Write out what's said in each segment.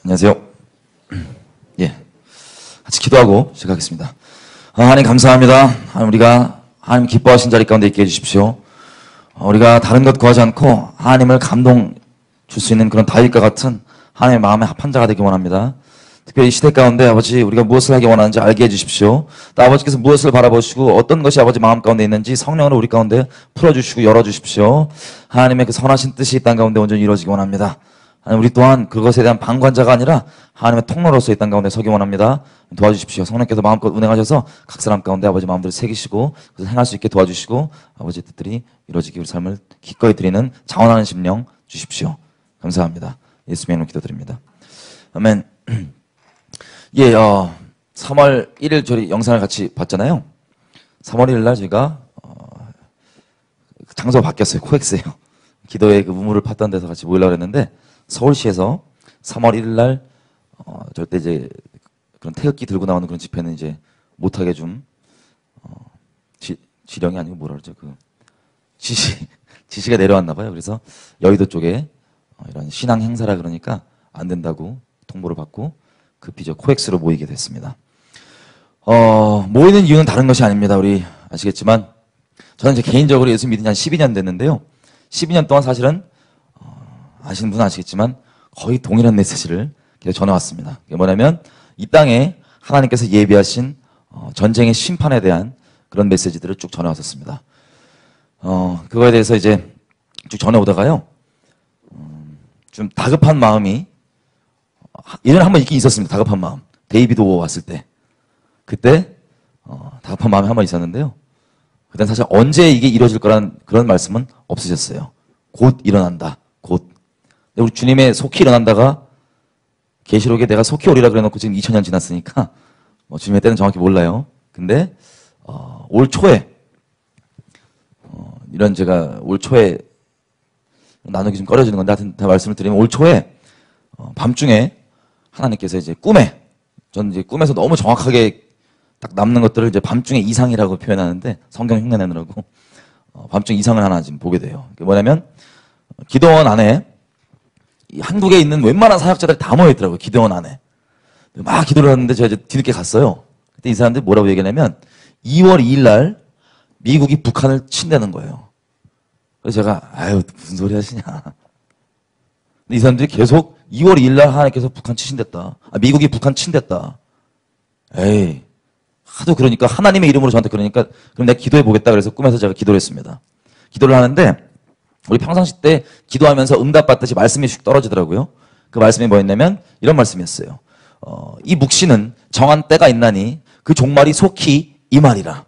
안녕하세요. 예, 같이 기도하고 시작하겠습니다. 하나님 감사합니다. 우리가 하나님 기뻐하신 자리 가운데 있게 해주십시오. 우리가 다른 것 구하지 않고 하나님을 감동 줄 수 있는 그런 다윗과 같은 하나님의 마음에 합한 자가 되기 원합니다. 특별히 이 시대 가운데 아버지 우리가 무엇을 하기 원하는지 알게 해주십시오. 또 아버지께서 무엇을 바라보시고 어떤 것이 아버지 마음 가운데 있는지 성령으로 우리 가운데 풀어주시고 열어주십시오. 하나님의 그 선하신 뜻이 이 땅 가운데 온전히 이루어지기 원합니다. 우리 또한 그것에 대한 방관자가 아니라 하나님의 통로로서 이 땅 가운데 서기 원합니다. 도와주십시오. 성령께서 마음껏 운행하셔서 각 사람 가운데 아버지 마음대로 새기시고 그래서 행할 수 있게 도와주시고 아버지 뜻들이 이루어지기 우리 삶을 기꺼이 드리는 자원하는 심령 주십시오. 감사합니다. 예수님의 이름으로 기도드립니다. 아멘. 예, 3월 1일 저희 영상을 같이 봤잖아요. 3월 1일 날 저희가 장소가 바뀌었어요. 코엑스예요. 기도의 그 우물을 팠던 데서 같이 모이려고 했는데 서울시에서 3월 1일 날 절대 이제 그런 태극기 들고 나오는 그런 집회는 이제 못하게 좀 지령이 아니고 뭐라 그러죠? 그 지시가 내려왔나 봐요. 그래서 여의도 쪽에 이런 신앙 행사라 그러니까 안 된다고 통보를 받고 급히 저 코엑스로 모이게 됐습니다. 모이는 이유는 다른 것이 아닙니다. 우리 아시겠지만 저는 이제 개인적으로 예수 믿은 지 한 12년 됐는데요. 12년 동안 사실은 아시는 분은 아시겠지만 거의 동일한 메시지를 계속 전해왔습니다. 그게 뭐냐면 이 땅에 하나님께서 예비하신 전쟁의 심판에 대한 그런 메시지들을 쭉 전해왔었습니다. 그거에 대해서 이제 쭉 전해오다가요. 좀 다급한 마음이 예전에 한번 있긴 있었습니다. 다급한 마음. 데이비드 오 왔을 때. 그때 다급한 마음이 한 번 있었는데요. 그때는 사실 언제 이게 이루어질 거라는 그런 말씀은 없으셨어요. 곧 일어난다. 곧. 우리 주님의 속히 일어난다가 계시록에 내가 속히 오리라 그래놓고 지금 2000년 지났으니까 주님의 때는 정확히 몰라요. 근데 올 초에 이런 제가 올 초에 나누기 좀 꺼려지는 건데 하여튼 다 말씀을 드리면 올 초에 밤중에 하나님께서 이제 저는 이제 꿈에서 너무 정확하게 딱 남는 것들을 이제 밤중에 이상이라고 표현하는데 성경 흉내 내느라고 밤중 이상을 하나 지금 보게 돼요. 그게 뭐냐면 기도원 안에 한국에 있는 웬만한 사역자들이 다 모여있더라고요. 기도원 안에. 막 기도를 하는데 제가 이제 뒤늦게 갔어요. 그때 이 사람들이 뭐라고 얘기하냐면 2월 2일 날 미국이 북한을 친다는 거예요. 그래서 제가 아유 무슨 소리 하시냐. 근데 이 사람들이 계속 2월 2일 날 하나님께서 북한 치신댔다. 미국이 북한 친댔다. 에이 하도 그러니까 하나님의 이름으로 저한테 그러니까 그럼 내가 기도해 보겠다. 그래서 꿈에서 제가 기도를 했습니다. 기도를 하는데 우리 평상시 때 기도하면서 응답받듯이 말씀이 슉 떨어지더라고요. 그 말씀이 뭐였냐면 이런 말씀이었어요. 이 묵시는 정한 때가 있나니 그 종말이 속히 임하리라.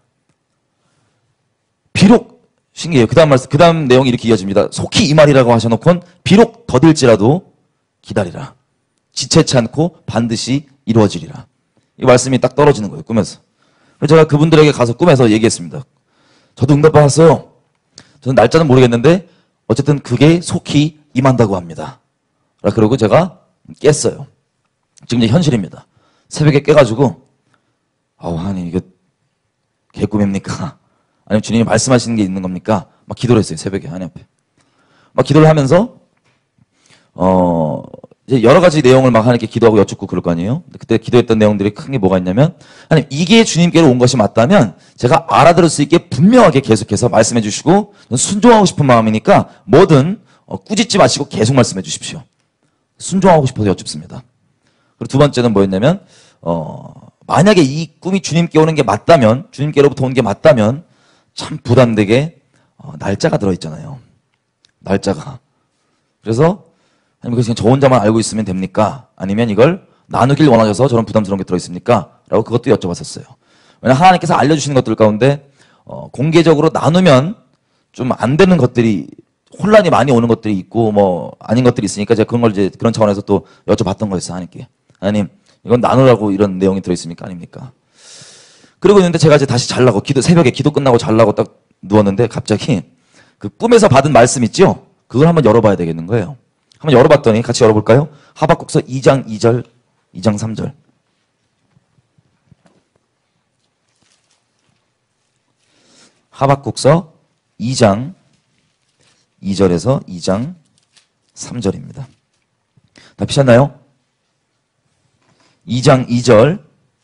비록 신기해요. 그 다음 내용이 이렇게 이어집니다. 속히 임하리라고 하셔놓고는 비록 더딜지라도 기다리라. 지체치 않고 반드시 이루어지리라. 이 말씀이 딱 떨어지는 거예요. 꿈에서. 그래서 제가 그분들에게 가서 꿈에서 얘기했습니다. 저도 응답받았어요. 저는 날짜는 모르겠는데 어쨌든 그게 속히 임한다고 합니다. 그러고 제가 깼어요. 지금 이제 현실입니다. 새벽에 깨가지고 하나님 이거 개꿈입니까? 아니면 주님이 말씀하시는 게 있는 겁니까? 막 기도를 했어요. 새벽에 하나님 앞에. 막 기도를 하면서 이제 여러 가지 내용을 막 하나님께 기도하고 여쭙고 그럴 거 아니에요? 그때 기도했던 내용들이 큰 게 뭐가 있냐면 하나님 이게 주님께로 온 것이 맞다면 제가 알아들을 수 있게 분명하게 계속해서 말씀해 주시고 순종하고 싶은 마음이니까 뭐든 꾸짖지 마시고 계속 말씀해 주십시오. 순종하고 싶어서 여쭙습니다. 그리고 두 번째는 뭐였냐면 만약에 이 꿈이 주님께 오는 게 맞다면 주님께로부터 온 게 맞다면 참 부담되게 날짜가 들어있잖아요. 날짜가. 그래서 아니면 그냥 저 혼자만 알고 있으면 됩니까? 아니면 이걸 나누길 원하셔서 저런 부담스러운 게 들어있습니까? 라고 그것도 여쭤봤었어요. 왜냐하면 하나님께서 알려주시는 것들 가운데 공개적으로 나누면 좀 안 되는 것들이 혼란이 많이 오는 것들이 있고 뭐 아닌 것들이 있으니까 제가 그런 걸 이제 그런 차원에서 또 여쭤봤던 거였어요. 하나님께. 하나님 이건 나누라고 이런 내용이 들어있습니까? 아닙니까? 그러고 있는데 제가 이제 다시 자려고 새벽에 기도 끝나고 자려고 딱 누웠는데 갑자기 그 꿈에서 받은 말씀 있죠? 그걸 한번 열어봐야 되겠는 거예요. 한번 열어봤더니 같이 열어볼까요? 하박국서 2장 2절, 2장 3절. 하박국서 2장 2절에서 2장 3절입니다. 다 피셨나요? 2장 2절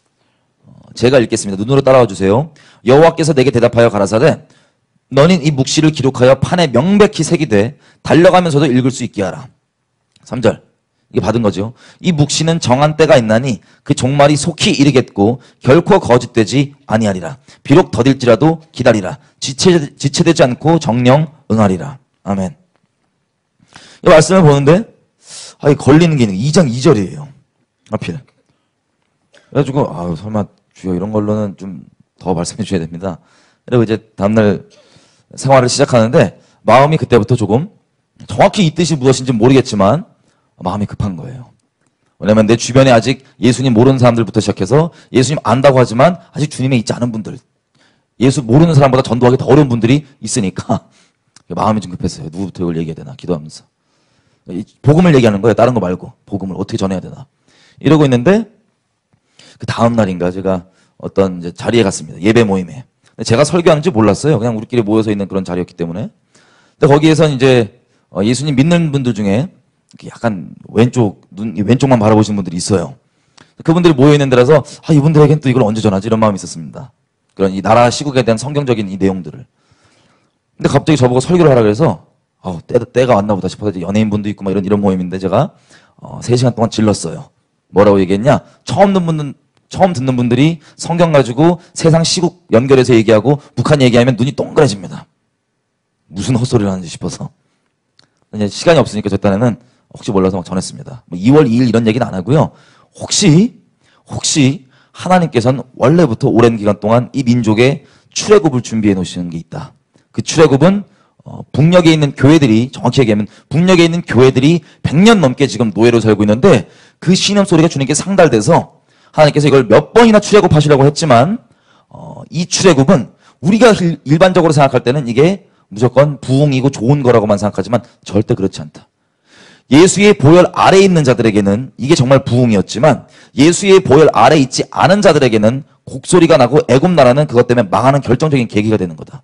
제가 읽겠습니다. 눈으로 따라와 주세요. 여호와께서 내게 대답하여 가라사대 너는 이 묵시를 기록하여 판에 명백히 새기되 달려가면서도 읽을 수 있게 하라. 3절 이게 받은 거죠. 이 묵시는 정한 때가 있나니 그 종말이 속히 이르겠고 결코 거짓되지 아니하리라. 비록 더딜지라도 기다리라. 지체되지 않고 정령 응하리라. 아멘. 이 말씀을 보는데 이 걸리는 게 있는 2장 2절이에요. 하필. 그래가지고 설마 주여 이런 걸로는 좀 더 말씀해 주셔야 됩니다. 그리고 이제 다음날 생활을 시작하는데 마음이 그때부터 조금 정확히 이 뜻이 무엇인지 모르겠지만 마음이 급한 거예요. 왜냐면 내 주변에 아직 예수님 모르는 사람들부터 시작해서 예수님 안다고 하지만 아직 주님에 있지 않은 분들, 예수 모르는 사람보다 전도하기 더 어려운 분들이 있으니까 마음이 좀 급했어요. 누구부터 이걸 얘기해야 되나 기도하면서. 복음을 얘기하는 거예요. 다른 거 말고 복음을 어떻게 전해야 되나 이러고 있는데 그 다음 날인가 제가 어떤 이제 자리에 갔습니다. 예배 모임에. 제가 설교하는지 몰랐어요. 그냥 우리끼리 모여서 있는 그런 자리였기 때문에. 근데 거기에선 이제 예수님 믿는 분들 중에 약간 왼쪽만 바라보시는 분들이 있어요. 그분들이 모여 있는 데라서 이분들에겐 또 이걸 언제 전하지 이런 마음이 있었습니다. 그런 이 나라 시국에 대한 성경적인 이 내용들을. 근데 갑자기 저보고 설교를 하라 그래서 때가 왔나 보다 싶어서 연예인분도 있고 막 이런 모임인데 제가 3시간 동안 질렀어요. 뭐라고 얘기했냐? 처음 듣는 분들이 성경 가지고 세상 시국 연결해서 얘기하고 북한 얘기하면 눈이 동그래집니다. 무슨 헛소리를 하는지 싶어서. 이제 시간이 없으니까 저 딴에는 혹시 몰라서 막 전했습니다. 2월 2일 이런 얘기는 안 하고요. 혹시 하나님께서는 원래부터 오랜 기간 동안 이 민족의 출애굽을 준비해 놓으시는 게 있다. 그 출애굽은 북녘에 있는 교회들이 정확히 얘기하면 북녘에 있는 교회들이 100년 넘게 지금 노예로 살고 있는데 그 신음소리가 주님께 상달돼서 하나님께서 이걸 몇 번이나 출애굽하시려고 했지만 이 출애굽은 우리가 일반적으로 생각할 때는 이게 무조건 부흥이고 좋은 거라고만 생각하지만 절대 그렇지 않다. 예수의 보혈 아래에 있는 자들에게는 이게 정말 부흥이었지만 예수의 보혈 아래에 있지 않은 자들에게는 곡소리가 나고 애굽 나라는 그것 때문에 망하는 결정적인 계기가 되는 거다.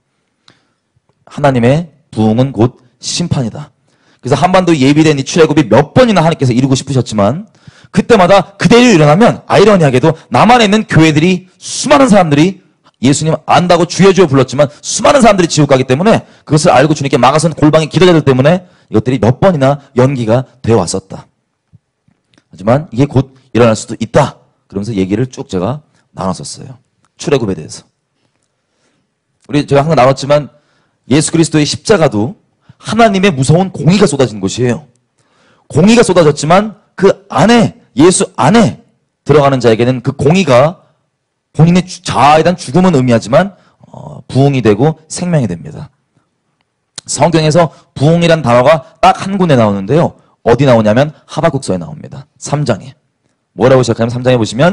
하나님의 부흥은 곧 심판이다. 그래서 한반도 예비된 이 출애굽이 몇 번이나 하나님께서 이루고 싶으셨지만 그때마다 그대로 일어나면 아이러니하게도 남한에 있는 교회들이 수많은 사람들이 예수님 안다고 주여 불렀지만 수많은 사람들이 지옥 가기 때문에 그것을 알고 주님께 막아선 골방의 기도자들 때문에 이것들이 몇 번이나 연기가 되어 왔었다. 하지만 이게 곧 일어날 수도 있다. 그러면서 얘기를 쭉 제가 나눴었어요. 출애굽에 대해서. 제가 항상 나눴지만 예수 그리스도의 십자가도 하나님의 무서운 공의가 쏟아진 곳이에요. 공의가 쏟아졌지만 그 안에 예수 안에 들어가는 자에게는 그 공의가 본인의 자아에 대한 죽음은 의미하지만 부흥이 되고 생명이 됩니다. 성경에서 부흥이란 단어가 딱 한 군데 나오는데요. 어디 나오냐면 하박국서에 나옵니다. 3장에. 뭐라고 시작하면 3장에 보시면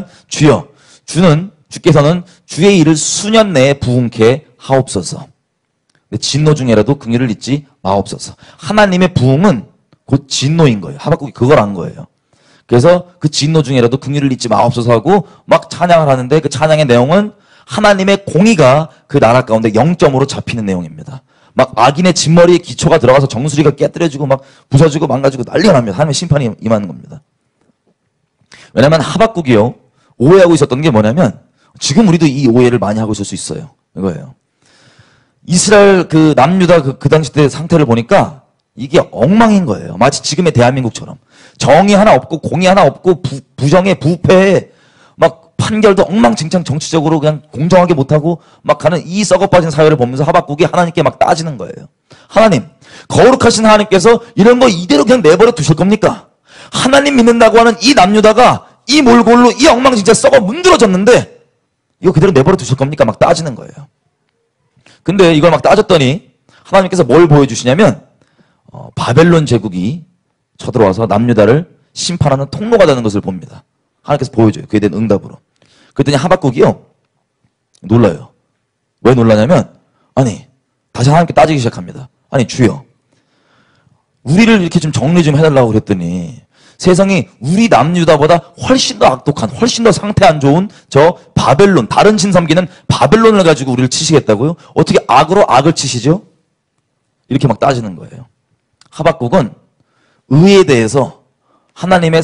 주께서는 주의 일을 수년 내에 부흥케 하옵소서. 진노 중에라도 긍휼을 잊지 마옵소서. 하나님의 부흥은 곧 진노인 거예요. 하박국이 그걸 안 거예요. 그래서 그 진노 중에라도 긍휼을 잊지 마옵소서 하고 막 찬양을 하는데 그 찬양의 내용은 하나님의 공의가 그 나라 가운데 0점으로 잡히는 내용입니다. 막 악인의 진머리에 기초가 들어가서 정수리가 깨뜨려지고 막 부서지고 망가지고 난리가 납니다. 하나님의 심판이 임하는 겁니다. 왜냐하면 하박국이요 오해하고 있었던 게 뭐냐면 지금 우리도 이 오해를 많이 하고 있을 수 있어요. 이거예요. 이스라엘 그 남유다 그 당시 때 상태를 보니까 이게 엉망인 거예요. 마치 지금의 대한민국처럼. 정의 하나 없고 공의 하나 없고 부정에 부패에 막 판결도 엉망진창 정치적으로 그냥 공정하게 못하고 막 가는 이 썩어빠진 사회를 보면서 하박국이 하나님께 막 따지는 거예요. 하나님, 거룩하신 하나님께서 이런 거 이대로 그냥 내버려 두실 겁니까? 하나님 믿는다고 하는 이 남유다가 이 몰골로 이 엉망진창 썩어 문드러졌는데 이거 그대로 내버려 두실 겁니까? 막 따지는 거예요. 근데 이걸 막 따졌더니 하나님께서 뭘 보여주시냐면 바벨론 제국이 쳐들어와서 남유다를 심판하는 통로가 되는 것을 봅니다. 하나님께서 보여줘요. 그에 대한 응답으로. 그랬더니 하박국이요 놀라요. 왜 놀라냐면 다시 하나님께 따지기 시작합니다. 주여 우리를 이렇게 좀 정리 좀 해달라고 그랬더니 세상이 우리 남유다보다 훨씬 더 악독한 훨씬 더 상태 안 좋은 저 바벨론 다른 신 섬기는 바벨론을 가지고 우리를 치시겠다고요? 어떻게 악으로 악을 치시죠? 이렇게 막 따지는 거예요. 하박국은 의에 대해서 하나님의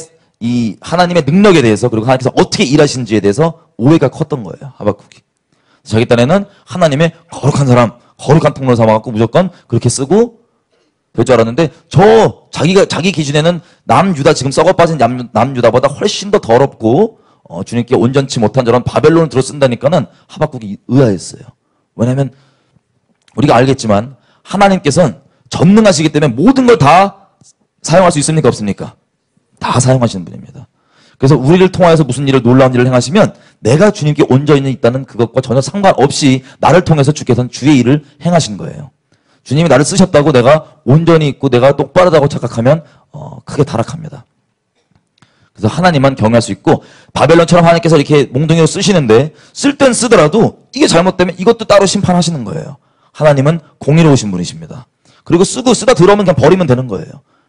이 하나님의 능력에 대해서 그리고 하나님께서 어떻게 일하시는지에 대해서 오해가 컸던 거예요. 하박국이. 자기 딴에는 하나님의 거룩한 사람, 거룩한 통로를 삼아갖고 무조건 그렇게 쓰고 될 줄 알았는데 자기 기준에는 남유다 지금 썩어빠진 남유다보다 훨씬 더 더럽고 주님께 온전치 못한 저런 바벨론을 들어 쓴다니까는 하박국이 의아했어요. 왜냐하면 우리가 알겠지만 하나님께서는 전능하시기 때문에 모든 걸 다 사용할 수 있습니까? 없습니까? 다 사용하시는 분입니다. 그래서 우리를 통하여서 무슨 일을 놀라운 일을 행하시면 내가 주님께 온전히 있다는 그것과 전혀 상관없이 나를 통해서 주께서는 주의 일을 행하신 거예요. 주님이 나를 쓰셨다고 내가 온전히 있고 내가 똑바르다고 착각하면 크게 타락합니다. 그래서 하나님만 경외할 수 있고 바벨론처럼 하나님께서 이렇게 몽둥이로 쓰시는데 쓸 땐 쓰더라도 이게 잘못되면 이것도 따로 심판하시는 거예요. 하나님은 공의로우신 분이십니다. 그리고 쓰다 들어오면 그냥 버리면 되는 거예요.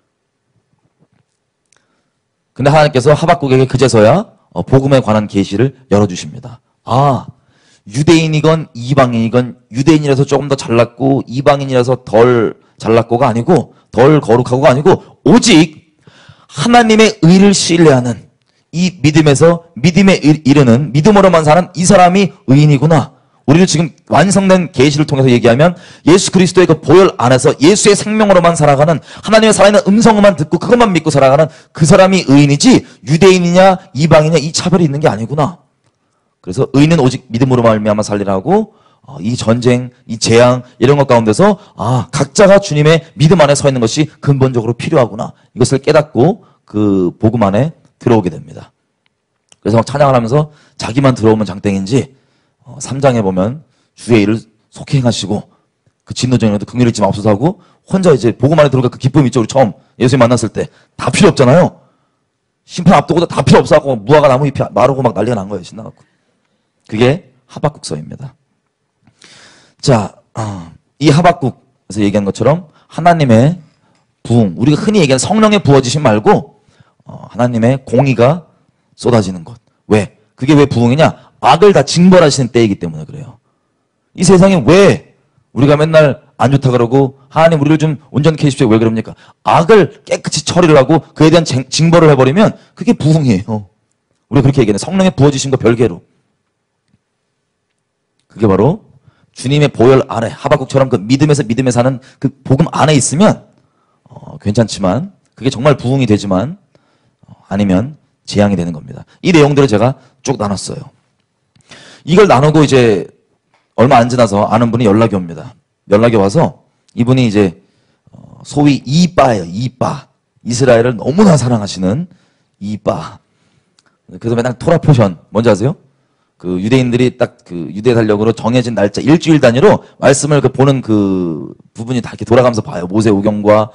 근데 하나님께서 하박국에게 그제서야 복음에 관한 계시를 열어주십니다. 아, 유대인이건 이방인이건 유대인이라서 조금 더 잘났고 이방인이라서 덜 잘났고가 아니고 덜 거룩하고가 아니고 오직 하나님의 의를 신뢰하는 이 믿음에서 믿음에 이르는 믿음으로만 사는 이 사람이 의인이구나. 우리는 지금 완성된 계시를 통해서 얘기하면 예수 그리스도의 그 보혈 안에서 예수의 생명으로만 살아가는 하나님의 살아있는 음성만 듣고 그것만 믿고 살아가는 그 사람이 의인이지 유대인이냐 이방이냐 이 차별이 있는 게 아니구나. 그래서 의인은 오직 믿음으로 말미암아 살리라고 이 전쟁, 이 재앙 이런 것 가운데서 각자가 주님의 믿음 안에 서 있는 것이 근본적으로 필요하구나. 이것을 깨닫고 그 복음 안에 들어오게 됩니다. 그래서 막 찬양을 하면서 자기만 들어오면 장땡인지 3장에 보면 주의 일을 속히 행하시고 그 진노전에도 긍휼을 잊지 마옵소서 하고 혼자 이제 복음 안에 들어가 그 기쁨이 있죠. 우리 처음 예수님 만났을 때 다 필요 없잖아요. 심판 앞두고 다 필요 없어갖고 무화과 나무 잎이 마르고 막 난리가 난 거예요. 신나갖고. 그게 하박국서입니다. 자, 이 하박국에서 얘기한 것처럼 하나님의 부흥, 우리가 흔히 얘기하는 성령의 부어지심 말고 하나님의 공의가 쏟아지는 것. 왜? 그게 왜 부흥이냐? 악을 다 징벌하시는 때이기 때문에 그래요. 이 세상에 왜 우리가 맨날 안 좋다 그러고 하나님 우리를 좀 온전케 해주십시오. 왜 그럽니까? 악을 깨끗이 처리를 하고 그에 대한 징벌을 해버리면 그게 부흥이에요. 우리가 그렇게 얘기하는 성령의 부어지심과 별개로. 그게 바로 주님의 보혈 안에 하박국처럼 그 믿음에 사는 그 복음 안에 있으면 괜찮지만 그게 정말 부흥이 되지만 아니면 재앙이 되는 겁니다. 이 내용들을 제가 쭉 나눴어요. 이걸 나누고 이제 얼마 안 지나서 아는 분이 연락이 옵니다. 연락이 와서 이분이 이제 소위 이빠예요. 이빠. 이스라엘을 너무나 사랑하시는 이빠. 그래서 맨날 토라 포션 뭔지 아세요? 그 유대인들이 딱 그 유대 달력으로 정해진 날짜 일주일 단위로 말씀을 보는 그 부분이 다 이렇게 돌아가면서 봐요. 모세오경과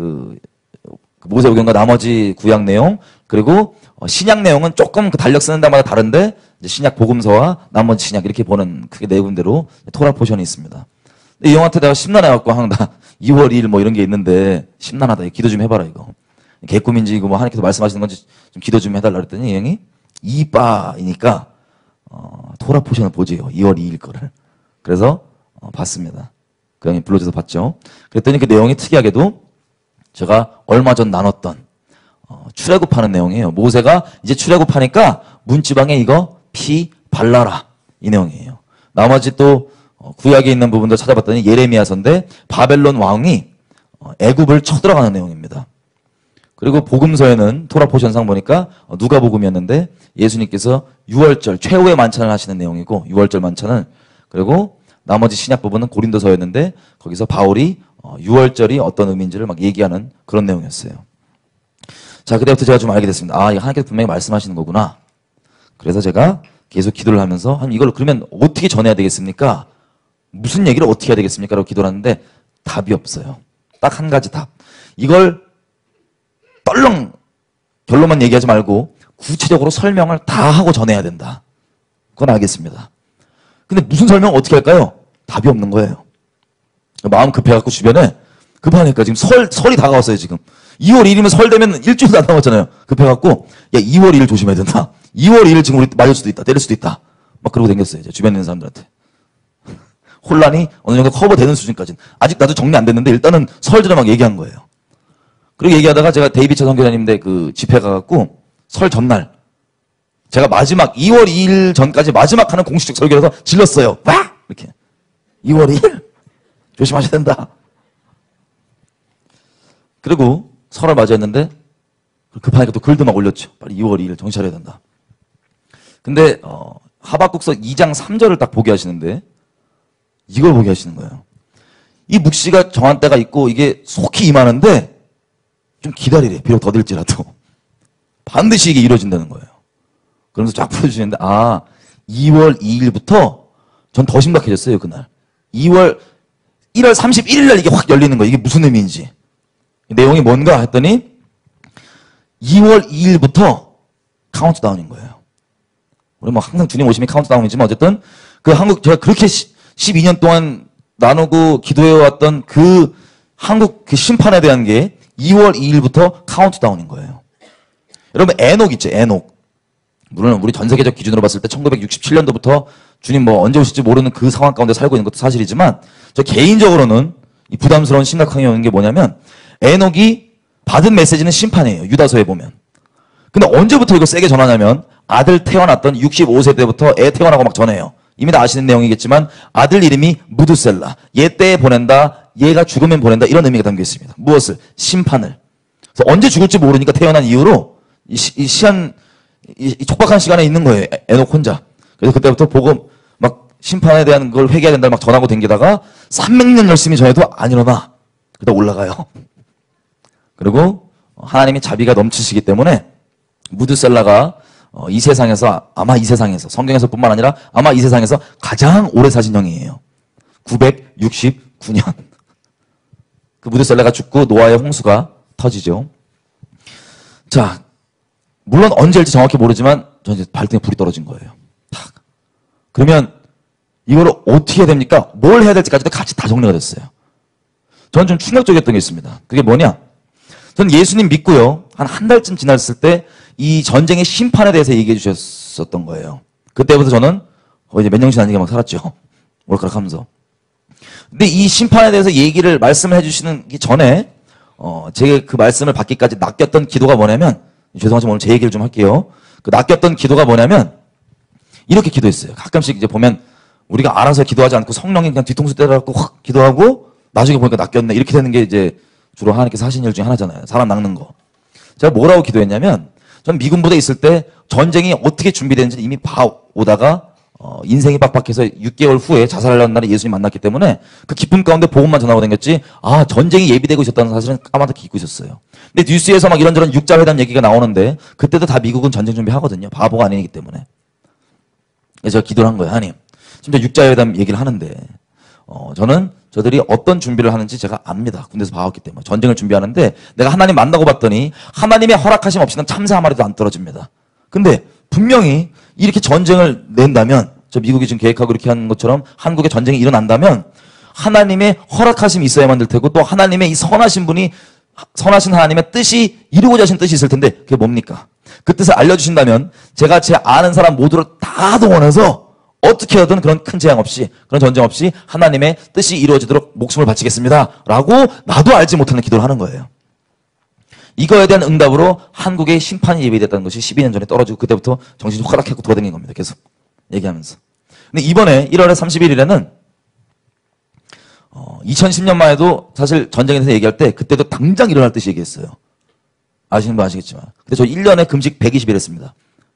모세오경과 나머지 구약 내용 그리고 신약 내용은 조금 그 달력 쓰는 데마다 다른데 이제 신약 복음서와 나머지 신약 이렇게 보는 그게 내용대로 토라 포션이 있습니다. 이 형한테 내가 심란해갖고 나 2월 2일 뭐 이런 게 있는데 심란하다. 기도 좀 해봐라 이거. 개꿈인지 이거 뭐 하나님께서 말씀하시는 건지 좀 기도 좀 해달라 그랬더니 이 형이 이빠이니까 토라 포션을 보지요. 2월 2일 거를. 그래서 봤습니다. 그 형이 불러줘서 봤죠. 그랬더니 그 내용이 특이하게도 제가 얼마 전 나눴던 출애굽하는 내용이에요. 모세가 이제 출애굽하니까 문지방에 이거 피 발라라 이 내용이에요. 나머지 또 구약에 있는 부분도 찾아봤더니 예레미야서인데 바벨론 왕이 애굽을 쳐들어가는 내용입니다. 그리고 복음서에는 토라 포션상 보니까 누가복음이었는데 예수님께서 유월절 최후의 만찬을 하시는 내용이고 유월절 만찬을 그리고 나머지 신약 부분은 고린도서였는데 거기서 바울이 유월절이 어떤 의미인지를 막 얘기하는 그런 내용이었어요. 자, 그때부터 제가 좀 알게 됐습니다. 이거 하나님께서 분명히 말씀하시는 거구나. 그래서 제가 계속 기도를 하면서 이걸 그러면 어떻게 전해야 되겠습니까? 무슨 얘기를 어떻게 해야 되겠습니까? 라고 기도를 하는데 답이 없어요. 딱 한 가지 답. 이걸 떨렁 결론만 얘기하지 말고 구체적으로 설명을 다 하고 전해야 된다. 그건 알겠습니다. 근데 무슨 설명 어떻게 할까요? 답이 없는 거예요. 마음 급해갖고 주변에 급하니까 지금 설이 다가왔어요 지금. 2월 1일이면 설 되면 일주일도 안 남았잖아요. 급해갖고 야 2월 1일 조심해야 된다. 2월 2일 지금 우리 맞을 수도 있다. 때릴 수도 있다. 막 그러고 댕겼어요. 이제 주변에 있는 사람들한테. 혼란이 어느 정도 커버되는 수준까지는. 아직 나도 정리 안 됐는데 일단은 설 전에 막 얘기한 거예요. 그리고 얘기하다가 제가 데이비처 선교사님인데 그 집회 가갖고 설 전날. 제가 마지막 2월 2일 전까지 마지막 하는 공식적 설교라서 질렀어요. 막! 이렇게. 2월 2일. 조심하셔야 된다. 그리고 설을 맞이했는데 급하니까 또 글도 막 올렸죠. 빨리 2월 2일 정신 차려야 된다. 근데 하박국서 2장 3절을 딱 보게 하시는데 이걸 보게 하시는 거예요. 이 묵시가 정한 때가 있고 이게 속히 임하는데 좀 기다리래. 비록 더딜지라도. 반드시 이게 이루어진다는 거예요. 그러면서 쫙 풀어주시는데 2월 2일부터 전 더 심각해졌어요. 그날. 1월 31일 날 이게 확 열리는 거예요. 이게 무슨 의미인지. 내용이 뭔가 했더니 2월 2일부터 카운트다운인 거예요. 우리 뭐 항상 주님 오심이 카운트다운이지만 어쨌든 그 한국 제가 그렇게 12년 동안 나누고 기도해왔던 그 한국 그 심판에 대한 게 2월 2일부터 카운트다운인 거예요. 여러분 에녹 있죠. 에녹. 물론 우리 전 세계적 기준으로 봤을 때 1967년도부터 주님 뭐 언제 오실지 모르는 그 상황 가운데 살고 있는 것도 사실이지만 저 개인적으로는 이 부담스러운 심각하게 오는 게 뭐냐면 에녹이 받은 메시지는 심판이에요. 유다서에 보면. 근데 언제부터 이거 세게 전하냐면 아들 태어났던 65세 때부터 애 태어나고 막 전해요. 이미 다 아시는 내용이겠지만 아들 이름이 무드셀라. 얘 때에 보낸다. 얘가 죽으면 보낸다. 이런 의미가 담겨 있습니다. 무엇을? 심판을. 그래서 언제 죽을지 모르니까 태어난 이후로 이 촉박한 시간에 있는 거예요. 에녹 혼자. 그래서 그때부터 복음 막 심판에 대한 걸 회개해야 된다 막 전하고 댕기다가 300년 열심히 전해도 안 일어나. 그러다 올라가요. 그리고 하나님이 자비가 넘치시기 때문에 무드셀라가 이 세상에서 아마 이 세상에서 성경에서뿐만 아니라 아마 이 세상에서 가장 오래 사신 형이에요. 969년. 그 무드셀라가 죽고 노아의 홍수가 터지죠. 자, 물론 언제일지 정확히 모르지만 전 이제 발등에 불이 떨어진 거예요. 탁. 그러면 이거를 어떻게 해야 됩니까? 뭘 해야 될지까지도 같이 다 정리가 됐어요. 저는 좀 충격적이었던 게 있습니다. 그게 뭐냐? 저는 예수님 믿고요. 한 달쯤 지났을 때 이 전쟁의 심판에 대해서 얘기해 주셨었던 거예요. 그때부터 저는 이제 몇 년씩 아니게 막 살았죠. 오락가락 하면서. 근데 이 심판에 대해서 얘기를 말씀을 해주시는 전에 제가 그 말씀을 받기까지 낚였던 기도가 뭐냐면 죄송하지만 오늘 제 얘기를 좀 할게요. 그 낚였던 기도가 뭐냐면 이렇게 기도했어요. 가끔씩 이제 보면 우리가 알아서 기도하지 않고 성령이 그냥 뒤통수 때려갖고 확 기도하고 나중에 보니까 낚였네. 이렇게 되는 게 이제 주로 하나님께서 하신 일 중에 하나잖아요. 사람 낚는 거. 제가 뭐라고 기도했냐면 전 미군 부대에 있을 때 전쟁이 어떻게 준비되는지 이미 봐오다가 인생이 빡빡해서 6개월 후에 자살하려는 날에 예수님 만났기 때문에 그 기쁨 가운데 복음만 전하고 다녔지 전쟁이 예비되고 있었다는 사실은 까맣게 잊고 있었어요. 근데 뉴스에서 막 이런저런 육자회담 얘기가 나오는데 그때도 다 미국은 전쟁 준비하거든요. 바보가 아니기 때문에. 그래서 제가 기도를 한 거예요. 하나님. 심지어 육자회담 얘기를 하는데 저는 저들이 어떤 준비를 하는지 제가 압니다. 군대에서 봐왔기 때문에. 전쟁을 준비하는데 내가 하나님 만나고 봤더니 하나님의 허락하심 없이는 참새 한 마리도 안 떨어집니다. 근데 분명히 이렇게 전쟁을 낸다면 저 미국이 지금 계획하고 이렇게 하는 것처럼 한국에 전쟁이 일어난다면 하나님의 허락하심이 있어야만 될 테고 또 하나님의 이 선하신 분이 선하신 하나님의 뜻이 이루고자 하신 뜻이 있을 텐데 그게 뭡니까? 그 뜻을 알려주신다면 제가 제 아는 사람 모두를 다 동원해서 어떻게 하든 그런 큰 재앙 없이 그런 전쟁 없이 하나님의 뜻이 이루어지도록 목숨을 바치겠습니다. 라고 나도 알지 못하는 기도를 하는 거예요. 이거에 대한 응답으로 한국의 심판이 예비됐다는 것이 12년 전에 떨어지고 그때부터 정신이 호락하고 돌아다닌 겁니다. 계속 얘기하면서. 근데 이번에 1월 31일에는 2010년만 해도 사실 전쟁에 대해서 얘기할 때 그때도 당장 일어날 듯이 얘기했어요. 아시는 분 아시겠지만. 근데 저 1년에 금식 120일 했습니다.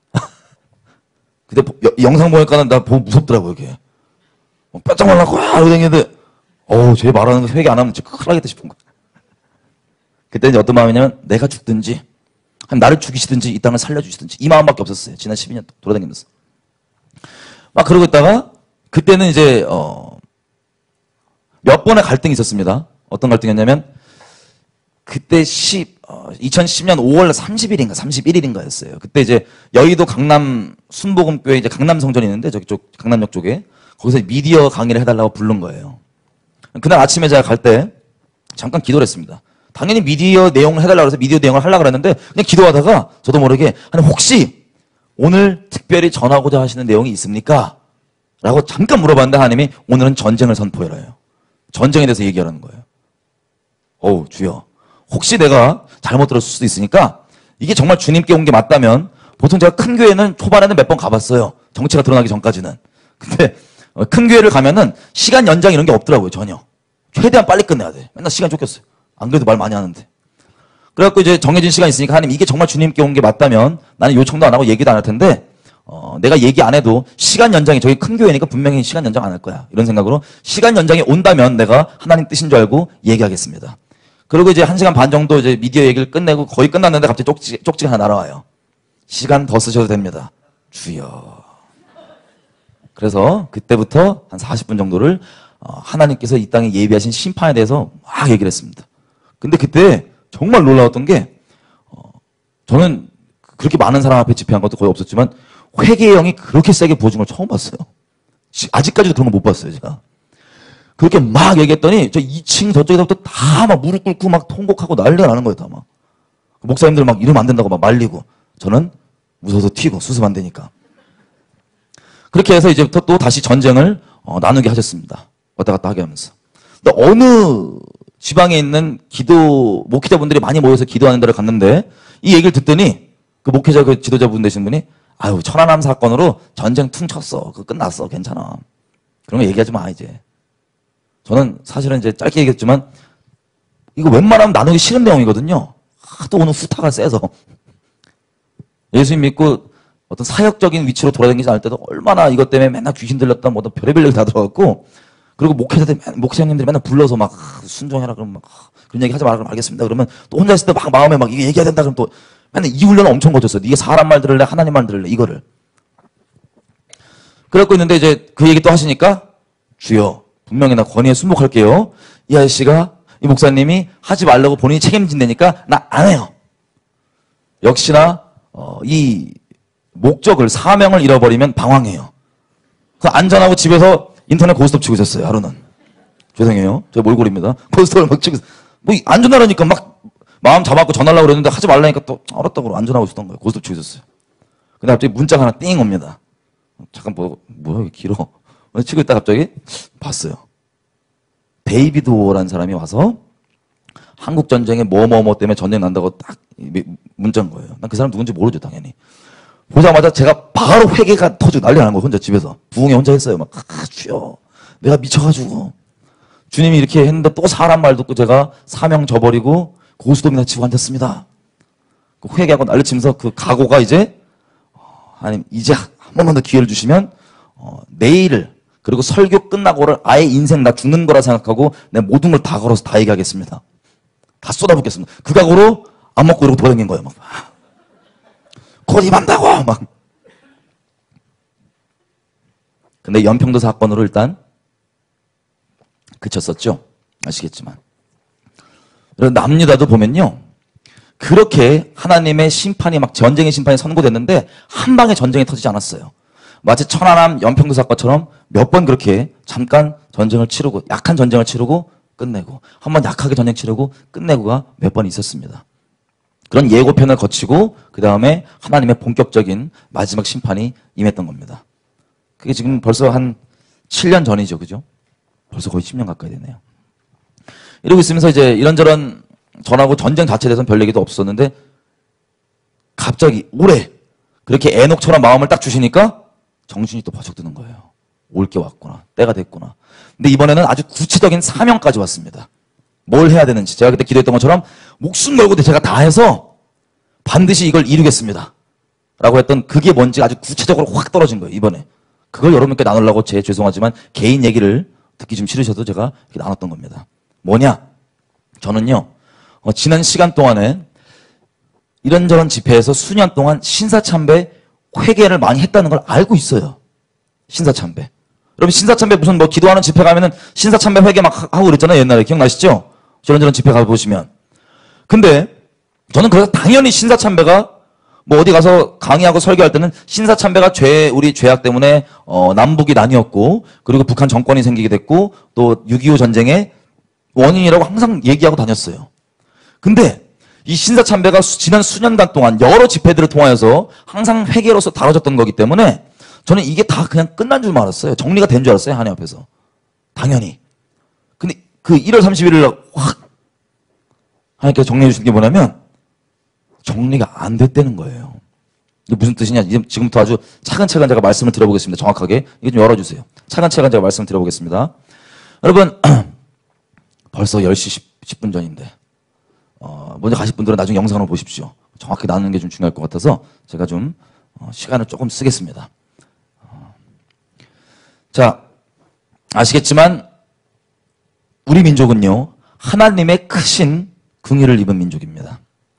그때 영상 보니까는 나 보고 무섭더라고요, 이게. 뼈짝 말라고, 이러고 다니는데, 쟤 말하는 거 회개 안 하면 진짜 큰일 나겠다 싶은 거야. 그때 이제 어떤 마음이냐면, 내가 죽든지, 나를 죽이시든지, 이 땅을 살려주시든지, 이 마음밖에 없었어요. 지난 12년 돌아다니면서. 막 그러고 있다가, 그때는 이제, 몇 번의 갈등이 있었습니다. 어떤 갈등이었냐면, 그때 2010년 5월 30일인가 31일인가였어요. 그때 이제 여의도 강남 순복음교회 이제 강남 성전이 있는데 저기 쪽 강남역 쪽에 거기서 미디어 강의를 해달라고 부른 거예요. 그날 아침에 제가 갈 때 잠깐 기도를 했습니다. 당연히 미디어 내용을 해달라고 해서 미디어 내용을 하려고 그랬는데 그냥 기도하다가 저도 모르게 아니 혹시 오늘 특별히 전하고자 하시는 내용이 있습니까? 라고 잠깐 물어봤는데 하나님이 오늘은 전쟁을 선포해라요. 전쟁에 대해서 얘기하라는 거예요. 주여. 혹시 내가 잘못 들었을 수도 있으니까 이게 정말 주님께 온 게 맞다면 보통 제가 큰 교회는 초반에는 몇 번 가봤어요. 정체가 드러나기 전까지는. 근데 큰 교회를 가면은 시간 연장 이런 게 없더라고요. 전혀. 최대한 빨리 끝내야 돼. 맨날 시간 쫓겼어요. 안 그래도 말 많이 하는데. 그래갖고 이제 정해진 시간이 있으니까 하나님 이게 정말 주님께 온 게 맞다면 나는 요청도 안 하고 얘기도 안 할 텐데 내가 얘기 안 해도 시간 연장이 저기 큰 교회니까 분명히 시간 연장 안 할 거야. 이런 생각으로 시간 연장이 온다면 내가 하나님 뜻인 줄 알고 얘기하겠습니다. 그리고 이제 1시간 반 정도 이제 미디어 얘기를 끝내고 거의 끝났는데 갑자기 쪽지가 하나 날아와요. 시간 더 쓰셔도 됩니다. 주여. 그래서 그때부터 한 40분 정도를 하나님께서 이 땅에 예비하신 심판에 대해서 막 얘기를 했습니다. 근데 그때 정말 놀라웠던 게 저는 그렇게 많은 사람 앞에 집회한 것도 거의 없었지만 회개의 영이 그렇게 세게 부어진 걸 처음 봤어요. 아직까지도 그런 거 못 봤어요, 제가. 그렇게 막 얘기했더니 저 2층 저쪽에서부터 다 막 무릎 꿇고 막 통곡하고 난리가 나는 거예요, 다 막. 목사님들 막 이러면 안 된다고 막 말리고 저는 무서워서 튀고 수습 안 되니까. 그렇게 해서 이제부터 또 다시 전쟁을 나누게 하셨습니다. 왔다 갔다 하게 하면서. 근데 어느 지방에 있는 목회자분들이 많이 모여서 기도하는 데를 갔는데 이 얘기를 듣더니 그 목회자 그 지도자분 되신 분이 아유 천안함 사건으로 전쟁 퉁 쳤어. 그거 끝났어. 괜찮아. 그런 거 얘기하지 마 이제. 저는 사실은 이제 짧게 얘기했지만 이거 웬만하면 나누기 싫은 내용이거든요. 하도 오늘 후타가 세서. 예수님 믿고 어떤 사역적인 위치로 돌아다니지 않을 때도 얼마나 이것 때문에 맨날 귀신 들렸다 뭐 별의별 얘기 다 들어갔고 그리고 목사님들이 맨날 불러서 막 순종해라 그러면 막 그런 얘기 하지 마라 그러면 알겠습니다. 그러면 또 혼자 있을 때 막 마음에 막 이거 얘기해야 된다 그러면 또 맨날 이 훈련을 엄청 거쳤어요. 네가 사람 말 들을래 하나님 말 들을래 이거를. 그러고 있는데 이제 그 얘기 또 하시니까 주여 분명히 나 권위에 순복할게요. 이 아저씨가 이 목사님이 하지 말라고 본인이 책임진다니까 나 안 해요. 역시나 이 목적을 사명을 잃어버리면 방황해요. 그래서 안전하고 집에서 인터넷 고스톱 치고 있었어요. 하루는. 죄송해요. 제 몰골입니다. 고스톱을 막 치고 뭐 안전하라니까 막 마음 잡아갖고 전화하려고 그랬는데 하지 말라니까 또 알았다고 안전하고 있었던 거예요. 고스톱 치고 있었어요. 근데 갑자기 문자가 하나 띵 옵니다. 잠깐 뭐야 이게 길어. 치고 있다 갑자기 봤어요. 데이비드 워라는 사람이 와서 한국 전쟁에 뭐뭐뭐 때문에 전쟁 난다고 딱 문자인 거예요. 난 그 사람 누군지 모르죠 당연히. 보자마자 제가 바로 회개가 터지고 난리 나는 거예요. 혼자 집에서. 부흥회 혼자 했어요. 막 주여 내가 미쳐가지고 주님이 이렇게 했는데 또 사람 말 듣고 제가 사명 저버리고 고스톱이나 치고 앉았습니다. 그 회개하고 난리치면서 그 각오가 이제 하나님 이제 한 번만 더 기회를 주시면 내일을 그리고 설교 끝나고를 아예 인생 나 죽는 거라 생각하고 내 모든 걸 다 걸어서 다 얘기하겠습니다. 다 쏟아붓겠습니다. 그 각오로 안 먹고 이러고 돌아다닌 거예요. 막. 곧 입한다고 막. 근데 연평도 사건으로 일단 그쳤었죠. 아시겠지만. 납니다도 보면요. 그렇게 하나님의 심판이 막 전쟁의 심판이 선고됐는데 한 방에 전쟁이 터지지 않았어요. 마치 천안함 연평도 사건처럼 몇 번 그렇게 잠깐 전쟁을 치르고 약한 전쟁을 치르고 끝내고 한 번 약하게 전쟁 치르고 끝내고가 몇 번 있었습니다. 그런 예고편을 거치고 그 다음에 하나님의 본격적인 마지막 심판이 임했던 겁니다. 그게 지금 벌써 한 7년 전이죠. 그죠? 벌써 거의 10년 가까이 되네요. 이러고 있으면서 이제 이런저런 전하고 전쟁 자체에 대해서는 별 얘기도 없었는데 갑자기 올해 그렇게 애녹처럼 마음을 딱 주시니까 정신이 또 버쩍 드는 거예요. 올 게 왔구나. 때가 됐구나. 근데 이번에는 아주 구체적인 사명까지 왔습니다. 뭘 해야 되는지. 제가 그때 기도했던 것처럼 목숨 걸고 제가 다 해서 반드시 이걸 이루겠습니다. 라고 했던 그게 뭔지 아주 구체적으로 확 떨어진 거예요. 이번에. 그걸 여러분께 나누려고 죄송하지만 개인 얘기를 듣기 좀 싫으셔도 제가 이렇게 나눴던 겁니다. 뭐냐? 저는요. 지난 시간 동안에 이런저런 집회에서 수년 동안 신사참배 회개를 많이 했다는 걸 알고 있어요. 신사참배. 여러분 신사참배 무슨 뭐 기도하는 집회 가면은 신사참배 회개 막 하고 그랬잖아요. 옛날에 기억나시죠? 저런 집회 가보시면. 근데 저는 그래서 당연히 신사참배가 뭐 어디 가서 강의하고 설교할 때는 신사참배가 우리 죄악 때문에 남북이 나뉘었고 그리고 북한 정권이 생기게 됐고 또 6.25 전쟁의 원인이라고 항상 얘기하고 다녔어요. 근데 이 신사참배가 지난 수년간 동안 여러 집회들을 통하여서 항상 회개로서 다뤄졌던 거기 때문에 저는 이게 다 그냥 끝난 줄 알았어요. 정리가 된 줄 알았어요. 하나님 앞에서. 당연히. 근데 그 1월 31일 날 확 하나님께서 정리해 주신 게 뭐냐면 정리가 안 됐다는 거예요. 이게 무슨 뜻이냐? 지금부터 아주 차근차근 제가 말씀을 드려보겠습니다. 정확하게. 이거 좀 열어주세요. 차근차근 제가 말씀을 드려보겠습니다. 여러분, 벌써 10시 10분 전인데, 먼저 가실 분들은 나중에 영상으로 보십시오. 정확히 나누는 게 좀 중요할 것 같아서 제가 좀 시간을 조금 쓰겠습니다. 자, 아시겠지만 우리 민족은요, 하나님의 크신 긍휼을 입은 민족입니다.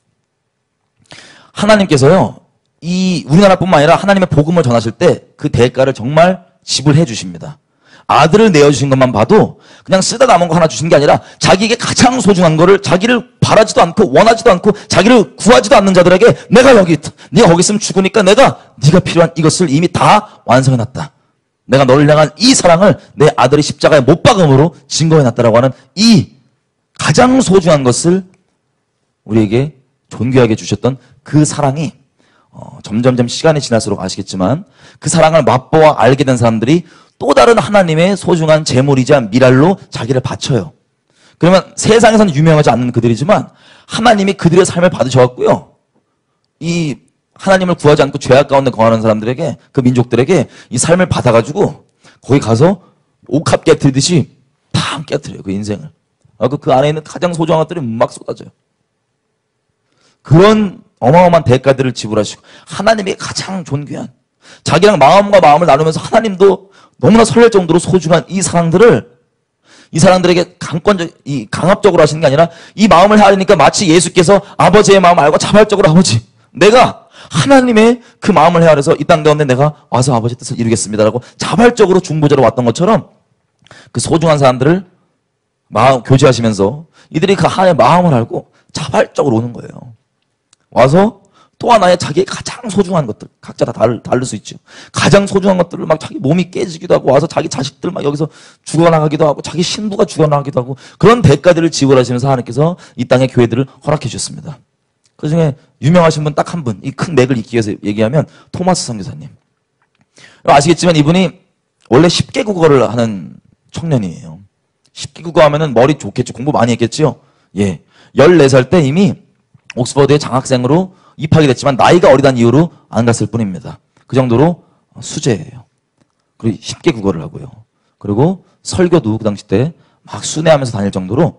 하나님께서요, 이 우리나라뿐만 아니라 하나님의 복음을 전하실 때 그 대가를 정말 지불해 주십니다. 아들을 내어주신 것만 봐도 그냥 쓰다 남은 거 하나 주신 게 아니라 자기에게 가장 소중한 거를 자기를 바라지도 않고 원하지도 않고 자기를 구하지도 않는 자들에게 내가 여기 있다. 네가 거기 있으면 죽으니까 내가 네가 필요한 이것을 이미 다 완성해놨다. 내가 너를 향한 이 사랑을 내 아들의 십자가에 못 박음으로 증거해놨다라고 하는 이 가장 소중한 것을 우리에게 존귀하게 주셨던 그 사랑이 점점점 시간이 지날수록 아시겠지만 그 사랑을 맛보아 알게 된 사람들이 또 다른 하나님의 소중한 재물이자 미랄로 자기를 바쳐요. 그러면 세상에서는 유명하지 않는 그들이지만 하나님이 그들의 삶을 받으셔갖고요. 이 하나님을 구하지 않고 죄악 가운데 거하는 사람들에게, 그 민족들에게 이 삶을 받아가지고 거기 가서 옥합 깨트리듯이 다 깨트려요. 그 인생을. 그 안에 있는 가장 소중한 것들이 막 쏟아져요. 그런 어마어마한 대가들을 지불하시고 하나님이 가장 존귀한 자기랑 마음과 마음을 나누면서 하나님도 너무나 설렐 정도로 소중한 이 사랑들에게 강압적으로 하시는 게 아니라 이 마음을 헤아리니까 마치 예수께서 아버지의 마음을 알고 자발적으로 아버지 내가 하나님의 그 마음을 헤아려서 이 땅 가운데 내가 와서 아버지 뜻을 이루겠습니다라고 자발적으로 중보자로 왔던 것처럼 그 소중한 사람들을 교제하시면서 이들이 그 하나님의 마음을 알고 자발적으로 오는 거예요. 와서 또 하나의 자기의 가장 소중한 것들, 각자 다 다를 수 있죠. 가장 소중한 것들을 막 자기 몸이 깨지기도 하고 와서 자기 자식들 막 여기서 죽어나가기도 하고 자기 신부가 죽어나가기도 하고 그런 대가들을 지불하시면서 하나님께서 이 땅의 교회들을 허락해 주셨습니다. 그 중에 유명하신 분 딱 한 분, 이 큰 맥을 잇기 위해서 얘기하면 토마스 선교사님. 아시겠지만 이분이 원래 10개 국어를 하는 청년이에요. 10개 국어 하면은 머리 좋겠죠. 공부 많이 했겠죠. 예. 14살 때 이미 옥스퍼드의 장학생으로 입학이 됐지만 나이가 어리다는 이유로 안 갔을 뿐입니다. 그 정도로 수재예요. 그리고 10개 국어를 하고요. 그리고 설교도 그 당시 때 막 순회하면서 다닐 정도로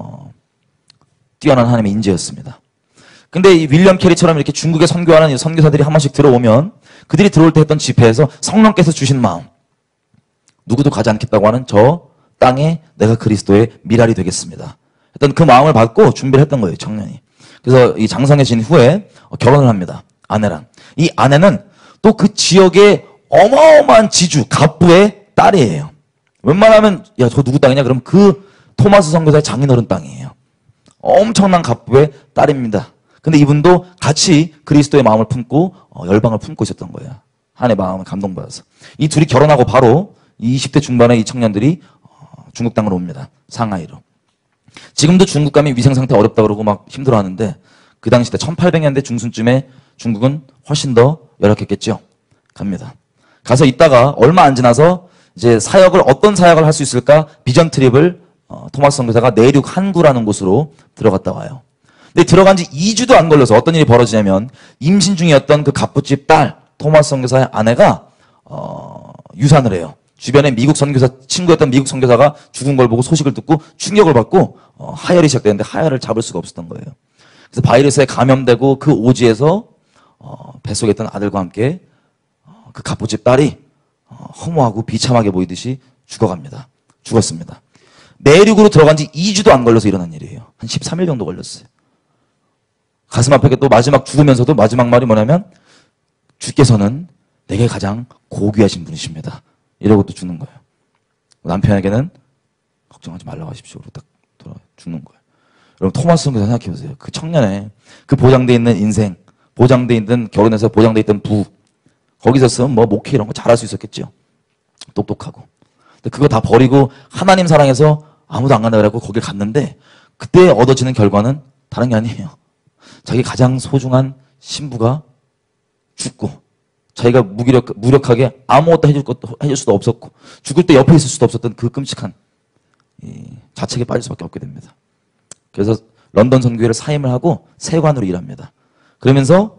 뛰어난 하나님의 인재였습니다. 근데 이 윌리엄 캐리처럼 이렇게 중국에 선교하는 선교사들이 한 번씩 들어오면 그들이 들어올 때 했던 집회에서 성령께서 주신 마음, 누구도 가지 않겠다고 하는 저 땅에 내가 그리스도의 미랄이 되겠습니다 했던 그 마음을 받고 준비를 했던 거예요, 청년이. 그래서 이 장성해진 후에 결혼을 합니다. 아내랑. 이 아내는 또 그 지역의 어마어마한 지주, 갑부의 딸이에요. 웬만하면 야, 저 누구 땅이냐? 그럼 그 토마스 선교사의 장인어른 땅이에요. 엄청난 갑부의 딸입니다. 근데 이분도 같이 그리스도의 마음을 품고 열방을 품고 있었던 거예요. 하나님의 마음을 감동받아서. 이 둘이 결혼하고 바로 20대 중반의 이 청년들이 중국 땅으로 옵니다. 상하이로. 지금도 중국 가면 위생상태 어렵다 그러고 막 힘들어하는데 그 당시 때 1800년대 중순쯤에 중국은 훨씬 더 열악했겠죠. 갑니다. 가서 있다가 얼마 안 지나서 이제 어떤 사역을 할 수 있을까 비전 트립을 토마스 선교사가 내륙 한구라는 곳으로 들어갔다 와요. 근데 들어간 지 2주도 안 걸려서 어떤 일이 벌어지냐면 임신 중이었던 그 갑부집 딸 토마스 선교사의 아내가 유산을 해요. 주변에 미국 선교사 친구였던 미국 선교사가 죽은 걸 보고 소식을 듣고 충격을 받고 하혈이 시작되는데 하혈을 잡을 수가 없었던 거예요. 그래서 바이러스에 감염되고 그 오지에서 뱃속에 있던 아들과 함께 그 갑부집 딸이 허무하고 비참하게 보이듯이 죽었습니다. 내륙으로 들어간 지 2주도 안 걸려서 일어난 일이에요. 한 13일 정도 걸렸어요. 가슴 아프게 또 마지막 죽으면서도 마지막 말이 뭐냐면 주께서는 내게 가장 고귀하신 분이십니다. 이러고 또 죽는 거예요. 남편에게는 걱정하지 말라고 하십시오. 딱 돌아 죽는 거예요. 여러분 토마스 선교사 생각해보세요. 그 청년의 그 보장돼 있는 인생, 보장돼 있는 결혼해서 보장돼 있던 부 거기서 쓰면 뭐 목회 이런 거 잘할 수 있었겠죠. 똑똑하고. 근데 그거 다 버리고 하나님 사랑해서 아무도 안 간다 그래갖고 거길 갔는데 그때 얻어지는 결과는 다른 게 아니에요. 자기 가장 소중한 신부가 죽고 자기가 무력하게 아무것도 해줄 수도 없었고 죽을 때 옆에 있을 수도 없었던 그 끔찍한 자책에 빠질 수밖에 없게 됩니다. 그래서 런던 선교회를 사임을 하고 세관으로 일합니다. 그러면서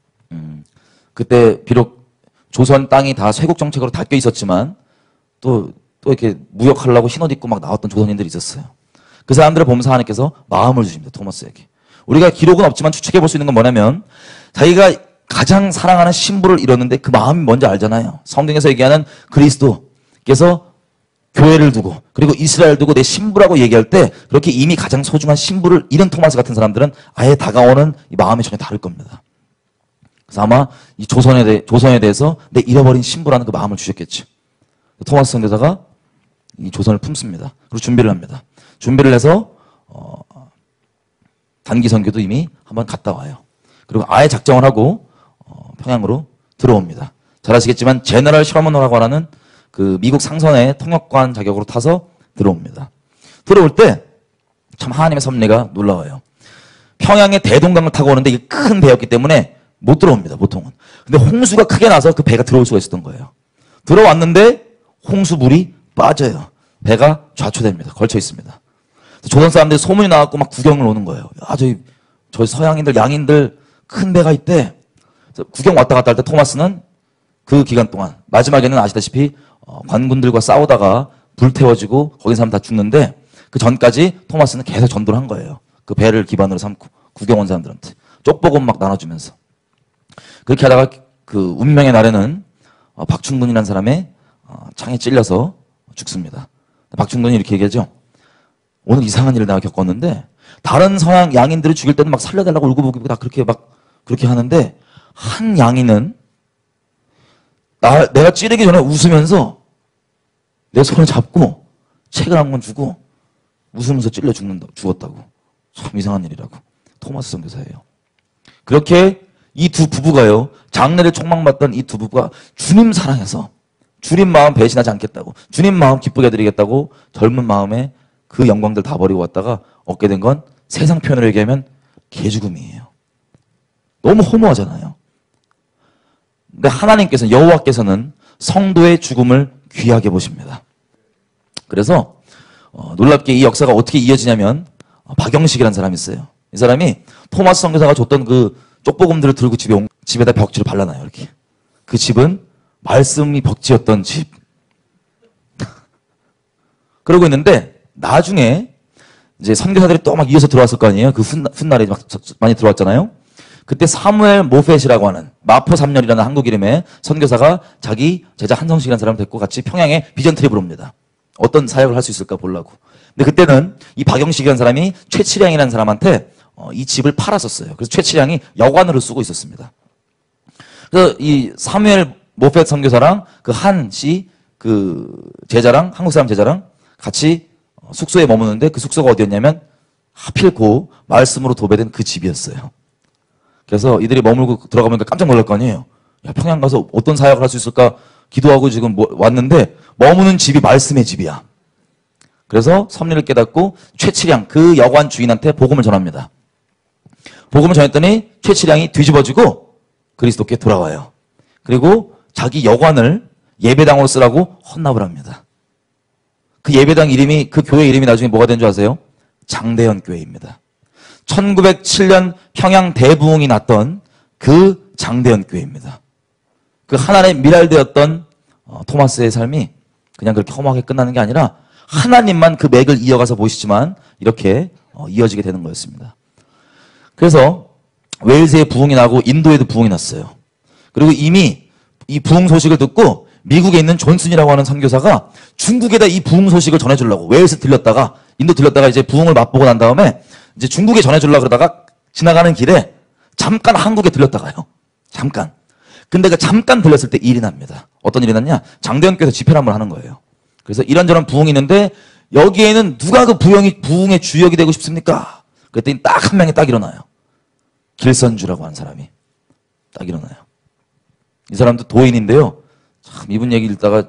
그때 비록 조선 땅이 다 쇄국 정책으로 닫혀 있었지만 또 이렇게 무역하려고 흰옷 입고 막 나왔던 조선인들이 있었어요. 그 사람들을 보면서 하나님께서 마음을 주십니다. 토마스에게. 우리가 기록은 없지만 추측해 볼 수 있는 건 뭐냐면 자기가 가장 사랑하는 신부를 잃었는데 그 마음이 뭔지 알잖아요. 성경에서 얘기하는 그리스도께서 교회를 두고 그리고 이스라엘 두고 내 신부라고 얘기할 때 그렇게 이미 가장 소중한 신부를 잃은 토마스 같은 사람들은 아예 다가오는 이 마음이 전혀 다를 겁니다. 그래서 아마 이 조선에 대해서 내 잃어버린 신부라는 그 마음을 주셨겠죠. 토마스 선교사가 이 조선을 품습니다. 그리고 준비를 합니다. 준비를 해서 단기 선교도 이미 한번 갔다 와요. 그리고 아예 작정을 하고 평양으로 들어옵니다. 잘 아시겠지만 제너럴 셔먼호라고 하는 그 미국 상선의 통역관 자격으로 타서 들어옵니다. 들어올 때 참 하나님의 섭리가 놀라워요. 평양의 대동강을 타고 오는데 이게 큰 배였기 때문에 못 들어옵니다, 보통은. 근데 홍수가 크게 나서 그 배가 들어올 수가 있었던 거예요. 들어왔는데 홍수물이 빠져요. 배가 좌초됩니다. 걸쳐 있습니다. 조선 사람들이 소문이 나갖고 막 구경을 오는 거예요. 아, 저희 서양인들, 양인들 큰 배가 있대. 구경 왔다 갔다 할 때 토마스는 그 기간 동안, 마지막에는 아시다시피 관군들과 싸우다가 불태워지고 거기 사람 다 죽는데 그 전까지 토마스는 계속 전도를 한 거예요. 그 배를 기반으로 삼고 구경 온 사람들한테 쪽보금 막 나눠주면서. 그렇게 하다가 그 운명의 날에는 박충근이라는 사람의 창에 찔려서 죽습니다. 박충근이 이렇게 얘기하죠. 오늘 이상한 일을 내가 겪었는데 다른 서양 양인들을 죽일 때는 막 살려달라고 울고불고 다 그렇게 하는데 한 양인은 내가 찌르기 전에 웃으면서 내 손을 잡고 책을 한 권 주고 웃으면서 찔려 죽었다고. 참 이상한 일이라고. 토마스 선교사예요. 그렇게 이 두 부부가요. 장래를 촉망받던 이 두 부부가 주님 사랑해서 주님 마음 배신하지 않겠다고 주님 마음 기쁘게 해드리겠다고 젊은 마음에 그 영광들 다 버리고 왔다가 얻게 된 건 세상 표현으로 얘기하면 개죽음이에요. 너무 허무하잖아요. 근데 하나님께서는 여호와께서는 성도의 죽음을 귀하게 보십니다. 그래서 놀랍게 이 역사가 어떻게 이어지냐면 박영식이라는 사람이 있어요. 이 사람이 토마스 선교사가 줬던 그 쪽보금들을 들고 집에다 벽지를 발라놔요. 이렇게. 그 집은 말씀이 벽지였던 집. 그러고 있는데 나중에 이제 선교사들이 또 막 이어서 들어왔을 거 아니에요. 그 훗날에 막 많이 들어왔잖아요. 그때 사무엘 모펫이라고 하는 마포 3년이라는 한국 이름의 선교사가 자기 제자 한성식이라는 사람을 데리고 같이 평양에 비전 트립을 옵니다. 어떤 사역을 할 수 있을까 보려고. 근데 그때는 이 박영식이라는 사람이 최치량이라는 사람한테 이 집을 팔았었어요. 그래서 최치량이 여관으로 쓰고 있었습니다. 그래서 이 사무엘 모펫 선교사랑 그 한 씨 그 제자랑 한국 사람 제자랑 같이 숙소에 머무는데 그 숙소가 어디였냐면 하필 그 말씀으로 도배된 그 집이었어요. 그래서 이들이 머물고 들어가보니까 깜짝 놀랄 거 아니에요. 야, 평양 가서 어떤 사역을 할 수 있을까 기도하고 지금 왔는데 머무는 집이 말씀의 집이야. 그래서 섭리를 깨닫고 최치량 그 여관 주인한테 복음을 전합니다. 복음을 전했더니 최치량이 뒤집어지고 그리스도께 돌아와요. 그리고 자기 여관을 예배당으로 쓰라고 헌납을 합니다. 그 예배당 이름이 그 교회 이름이 나중에 뭐가 된 줄 아세요? 장대현 교회입니다. 1907년 평양 대부흥이 났던 그 장대현 교회입니다. 그 하나님의 미랄되었던 토마스의 삶이 그냥 그렇게 험하게 끝나는 게 아니라 하나님만 그 맥을 이어가서 보시지만 이렇게 이어지게 되는 거였습니다. 그래서 웨일즈에 부흥이 나고 인도에도 부흥이 났어요. 그리고 이미 이 부흥 소식을 듣고 미국에 있는 존슨이라고 하는 선교사가 중국에다 이 부흥 소식을 전해주려고 웨일스 들렸다가 인도 들렸다가 이제 부흥을 맛보고 난 다음에 이제 중국에 전해주려고 그러다가 지나가는 길에 잠깐 한국에 들렸다가요. 잠깐. 근데 그 잠깐 들렸을 때 일이 납니다. 어떤 일이 났냐? 장대현께서 집회를 한번 하는 거예요. 그래서 이런저런 부흥이 있는데 여기에는 누가 그 부흥의 주역이 되고 싶습니까? 그랬더니 딱 한 명이 딱 일어나요. 길선주라고 하는 사람이 딱 일어나요. 이 사람도 도인인데요. 참 이분 얘기 읽다가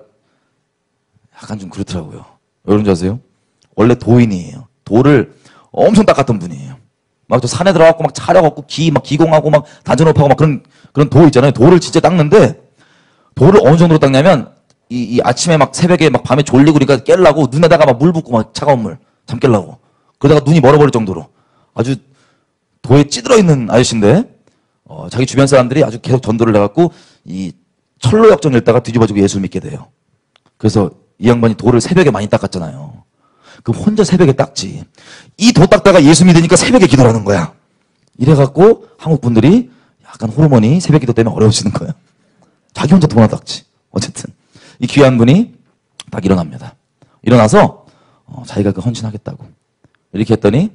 약간 좀 그렇더라고요. 왜 그런지 아세요? 원래 도인이에요. 돌을 엄청 닦았던 분이에요. 막 저 산에 들어가고 막 차려갖고 막 기공하고 막 단전업하고 막 그런 돌 있잖아요. 돌을 진짜 닦는데 돌을 어느 정도로 닦냐면 이 아침에 막 새벽에 막 밤에 졸리고 그러니까 깨려고 눈에다가 막 물 붓고 막 차가운 물 잠 깨려고 그러다가 눈이 멀어버릴 정도로 아주 도에 찌들어 있는 아저씨인데 자기 주변 사람들이 아주 계속 전도를 해갖고 이 철로 역정 읽다가 뒤집어지고 예수 믿게 돼요. 그래서 이 양반이 돌을 새벽에 많이 닦았잖아요. 그럼 혼자 새벽에 닦지. 이 도 닦다가 예수 믿으니까 새벽에 기도를 하는 거야. 이래갖고 한국 분들이 약간 호르몬이 새벽 기도 때문에 어려우시는 거예요. 자기 혼자 도나 닦지. 어쨌든 이 귀한 분이 딱 일어납니다. 일어나서 자기가 그 헌신하겠다고 이렇게 했더니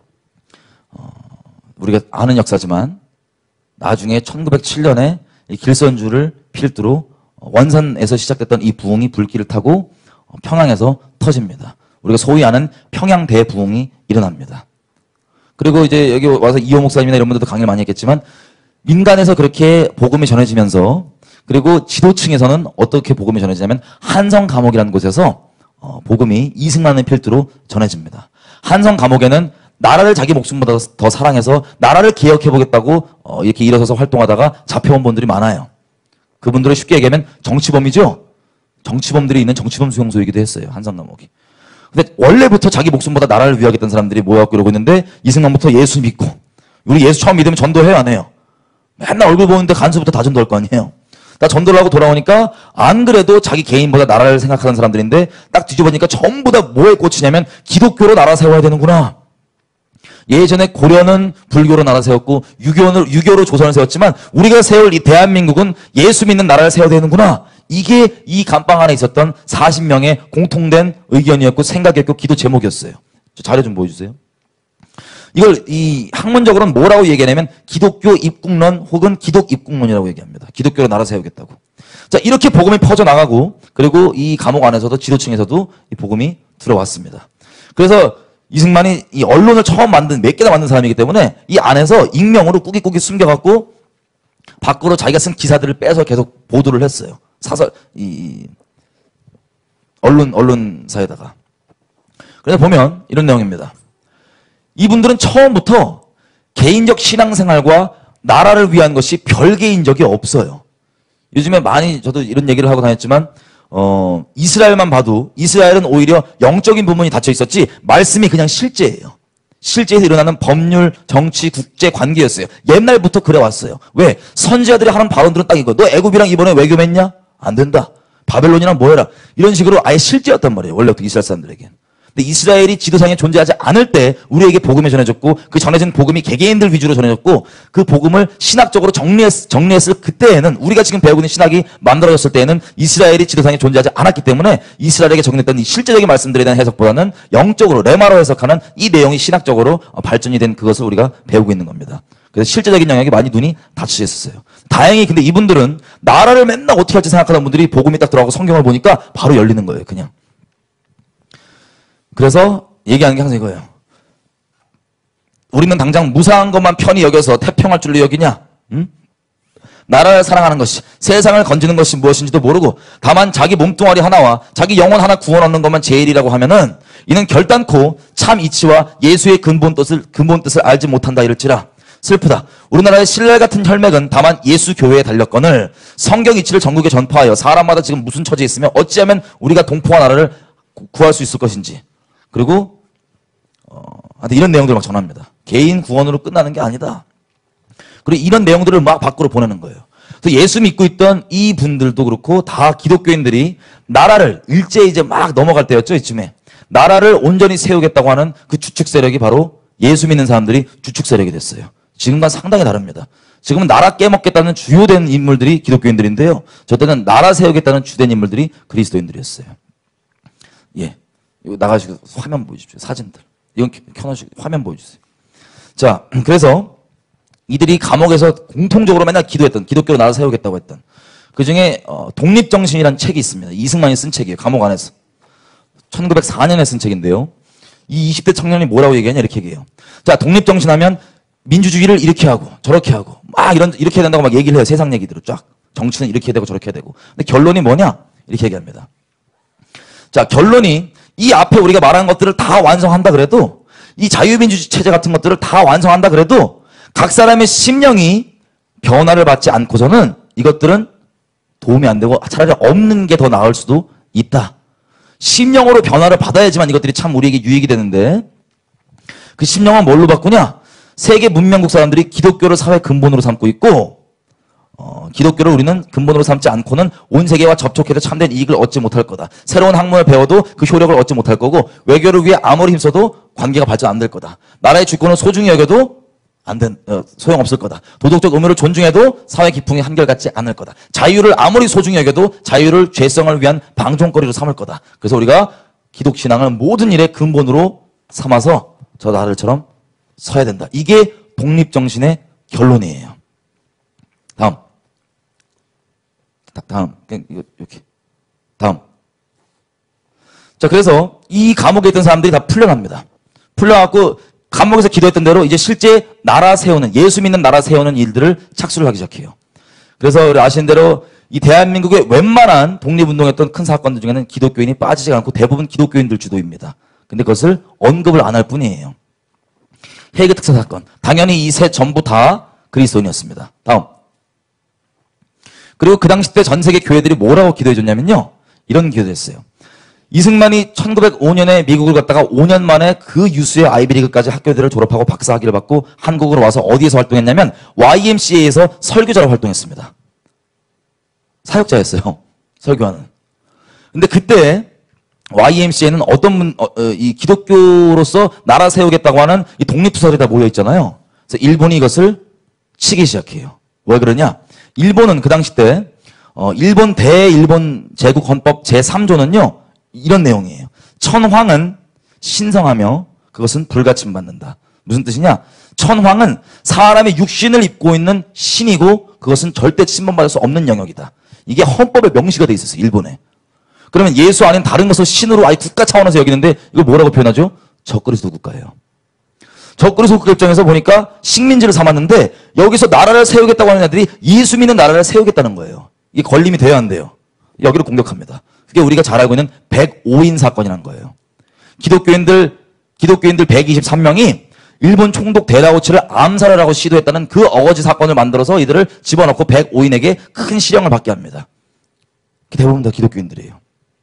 우리가 아는 역사지만 나중에 1907년에 이 길선주를 필두로 원산에서 시작됐던 이 부흥이 불길을 타고 평양에서 터집니다. 우리가 소위 아는 평양 대부흥이 일어납니다. 그리고 이제 여기 와서 이호 목사님이나 이런 분들도 강의를 많이 했겠지만 민간에서 그렇게 복음이 전해지면서 그리고 지도층에서는 어떻게 복음이 전해지냐면 한성 감옥이라는 곳에서 복음이 이승만의 필두로 전해집니다. 한성 감옥에는 나라를 자기 목숨보다 더 사랑해서 나라를 개혁해보겠다고 이렇게 일어서서 활동하다가 잡혀온 분들이 많아요. 그분들은 쉽게 얘기하면 정치범이죠. 정치범들이 있는 정치범 수용소이기도 했어요. 한성 감옥이. 근데 원래부터 자기 목숨보다 나라를 위하겠다는 사람들이 모여갖고 이러고 있는데 이승만부터 예수 믿고 우리 예수 처음 믿으면 전도해요 안 해요? 맨날 얼굴 보는데 간수부터 다 전도할 거 아니에요? 다 전도를 하고 돌아오니까 안 그래도 자기 개인보다 나라를 생각하는 사람들인데 딱 뒤집어보니까 전부 다 뭐에 꽂히냐면 기독교로 나라 세워야 되는구나. 예전에 고려는 불교로 나라 세웠고 유교로 조선을 세웠지만 우리가 세울 이 대한민국은 예수 믿는 나라를 세워야 되는구나. 이게 이 감방 안에 있었던 40명의 공통된 의견이었고 생각이었고 기도 제목이었어요. 자료 좀 보여주세요. 이걸 이 학문적으로는 뭐라고 얘기하냐면 기독교 입국론 혹은 기독 입국론이라고 얘기합니다. 기독교로 나라 세우겠다고. 자, 이렇게 복음이 퍼져나가고 그리고 이 감옥 안에서도 지도층에서도 이 복음이 들어왔습니다. 그래서 이승만이 이 언론을 처음 몇 개나 만든 사람이기 때문에 이 안에서 익명으로 꾸깃꾸깃 숨겨갖고 밖으로 자기가 쓴 기사들을 빼서 계속 보도를 했어요. 사설, 언론사에다가. 그래서 보면 이런 내용입니다. 이분들은 처음부터 개인적 신앙생활과 나라를 위한 것이 별개인 적이 없어요. 요즘에 많이 저도 이런 얘기를 하고 다녔지만 이스라엘만 봐도 이스라엘은 오히려 영적인 부분이 닫혀 있었지 말씀이 그냥 실제예요. 실제에서 일어나는 법률, 정치, 국제 관계였어요. 옛날부터 그래왔어요. 왜? 선지자들이 하는 발언들은 딱 이거. 너 애굽이랑 이번에 외교했냐? 안 된다. 바벨론이랑 뭐해라. 이런 식으로 아예 실제였단 말이에요. 원래부터 이스라엘 사람들에겐. 근데 이스라엘이 지도상에 존재하지 않을 때 우리에게 복음이 전해졌고 그 전해진 복음이 개개인들 위주로 전해졌고 그 복음을 신학적으로 정리했을 그때에는 우리가 지금 배우고 있는 신학이 만들어졌을 때에는 이스라엘이 지도상에 존재하지 않았기 때문에 이스라엘에게 적용됐던 이 실제적인 말씀들에 대한 해석보다는 영적으로 레마로 해석하는 이 내용이 신학적으로 발전이 된 그것을 우리가 배우고 있는 겁니다. 그래서 실제적인 영역에 많이 눈이 닫혀져 있었어요. 다행히 근데 이분들은 나라를 맨날 어떻게 할지 생각하던 분들이 복음이 딱 들어가고 성경을 보니까 바로 열리는 거예요. 그냥. 그래서 얘기하는 게 항상 이거예요. 우리는 당장 무사한 것만 편히 여겨서 태평할 줄로 여기냐? 응? 나라를 사랑하는 것이 세상을 건지는 것이 무엇인지도 모르고 다만 자기 몸뚱아리 하나와 자기 영혼 하나 구원 얻는 것만 제일이라고 하면은 이는 결단코 참 이치와 예수의 근본 뜻을 알지 못한다 이럴지라. 슬프다. 우리나라의 신랄 같은 혈맥은 다만 예수 교회에 달렸거늘 성경 이치를 전국에 전파하여 사람마다 지금 무슨 처지에 있으며 어찌하면 우리가 동포와 나라를 구할 수 있을 것인지. 그리고 이런 내용들을 막 전합니다. 개인 구원으로 끝나는 게 아니다. 그리고 이런 내용들을 막 밖으로 보내는 거예요. 그래서 예수 믿고 있던 이 분들도 그렇고 다 기독교인들이 나라를 일제 이제 막 넘어갈 때였죠. 이쯤에 나라를 온전히 세우겠다고 하는 그 주축 세력이 바로 예수 믿는 사람들이 주축 세력이 됐어요. 지금과 상당히 다릅니다. 지금은 나라 깨먹겠다는 주요된 인물들이 기독교인들인데요. 저 때는 나라 세우겠다는 주된 인물들이 그리스도인들이었어요. 예. 이거 나가시고 화면 보여주십시오. 사진들. 이건 켜놓으시고 화면 보여주세요. 자, 그래서 이들이 감옥에서 공통적으로 맨날 기도했던, 기독교로 나라 세우겠다고 했던 그 중에 독립정신이라는 책이 있습니다. 이승만이 쓴 책이에요. 감옥 안에서. 1904년에 쓴 책인데요. 이 20대 청년이 뭐라고 얘기하냐 이렇게 얘기해요. 자, 독립정신 하면 민주주의를 이렇게 하고 저렇게 하고 막 이렇게 해야 된다고 막 얘기를 해요. 세상 얘기들을 쫙. 정치는 이렇게 해야 되고 저렇게 해야 되고. 근데 결론이 뭐냐? 이렇게 얘기합니다. 자, 결론이 이 앞에 우리가 말한 것들을 다 완성한다 그래도 이 자유민주주의 체제 같은 것들을 다 완성한다 그래도 각 사람의 심령이 변화를 받지 않고서는 이것들은 도움이 안 되고 차라리 없는 게 더 나을 수도 있다. 심령으로 변화를 받아야지만 이것들이 참 우리에게 유익이 되는데 그 심령은 뭘로 바꾸냐? 세계 문명국 사람들이 기독교를 사회 근본으로 삼고 있고 기독교를 우리는 근본으로 삼지 않고는 온 세계와 접촉해서 참된 이익을 얻지 못할 거다. 새로운 학문을 배워도 그 효력을 얻지 못할 거고 외교를 위해 아무리 힘써도 관계가 발전 안 될 거다. 나라의 주권을 소중히 여겨도 소용없을 거다. 도덕적 의무를 존중해도 사회 기풍이 한결같지 않을 거다. 자유를 아무리 소중히 여겨도 자유를 죄성을 위한 방종거리로 삼을 거다. 그래서 우리가 기독신앙을 모든 일의 근본으로 삼아서 저 나라처럼 서야 된다. 이게 독립정신의 결론이에요. 다음. 이렇게. 다음. 자, 그래서 이 감옥에 있던 사람들이 다 풀려납니다. 풀려갖고 감옥에서 기도했던 대로 이제 실제 나라 세우는, 예수 믿는 나라 세우는 일들을 착수를 하기 시작해요. 그래서 아시는 대로 이 대한민국의 웬만한 독립운동했던 큰 사건들 중에는 기독교인이 빠지지 않고 대부분 기독교인들 주도입니다. 근데 그것을 언급을 안 할 뿐이에요. 헤이그 특사 사건. 당연히 이 셋 전부 다 그리스도인이었습니다. 다음. 그리고 그 당시 때 전 세계 교회들이 뭐라고 기도해 줬냐면요. 이런 기도를 했어요. 이승만이 1905년에 미국을 갔다가 5년 만에 그 유수의 아이비리그까지 학교들을 졸업하고 박사학위를 받고 한국으로 와서 어디에서 활동했냐면 YMCA에서 설교자로 활동했습니다. 사역자였어요. 설교하는. 근데 그때 YMCA는 이 기독교로서 나라 세우겠다고 하는 이 독립투사들이 다 모여 있잖아요. 그래서 일본이 이것을 치기 시작해요. 왜 그러냐? 일본은 그 당시 때 일본 대일본 제국 헌법 제3조는요. 이런 내용이에요. 천황은 신성하며 그것은 불가침받는다. 무슨 뜻이냐? 천황은 사람의 육신을 입고 있는 신이고 그것은 절대 침범받을 수 없는 영역이다. 이게 헌법에 명시가 돼 있었어요. 일본에. 그러면 예수 아닌 다른 것을 신으로 아예 국가 차원에서 여기는데 이걸 뭐라고 표현하죠? 적그리스도 국가예요. 적그리스도 국가 입장에서 보니까 식민지를 삼았는데 여기서 나라를 세우겠다고 하는 애들이 예수 믿는 나라를 세우겠다는 거예요. 이게 걸림이 돼야 한대요. 여기를 공격합니다. 그게 우리가 잘 알고 있는 105인 사건이라는 거예요. 기독교인들 123명이 일본 총독 데라우치를 암살을 하고 시도했다는 그 어거지 사건을 만들어서 이들을 집어넣고 105인에게 큰 실형을 받게 합니다. 대부분 다 기독교인들이에요.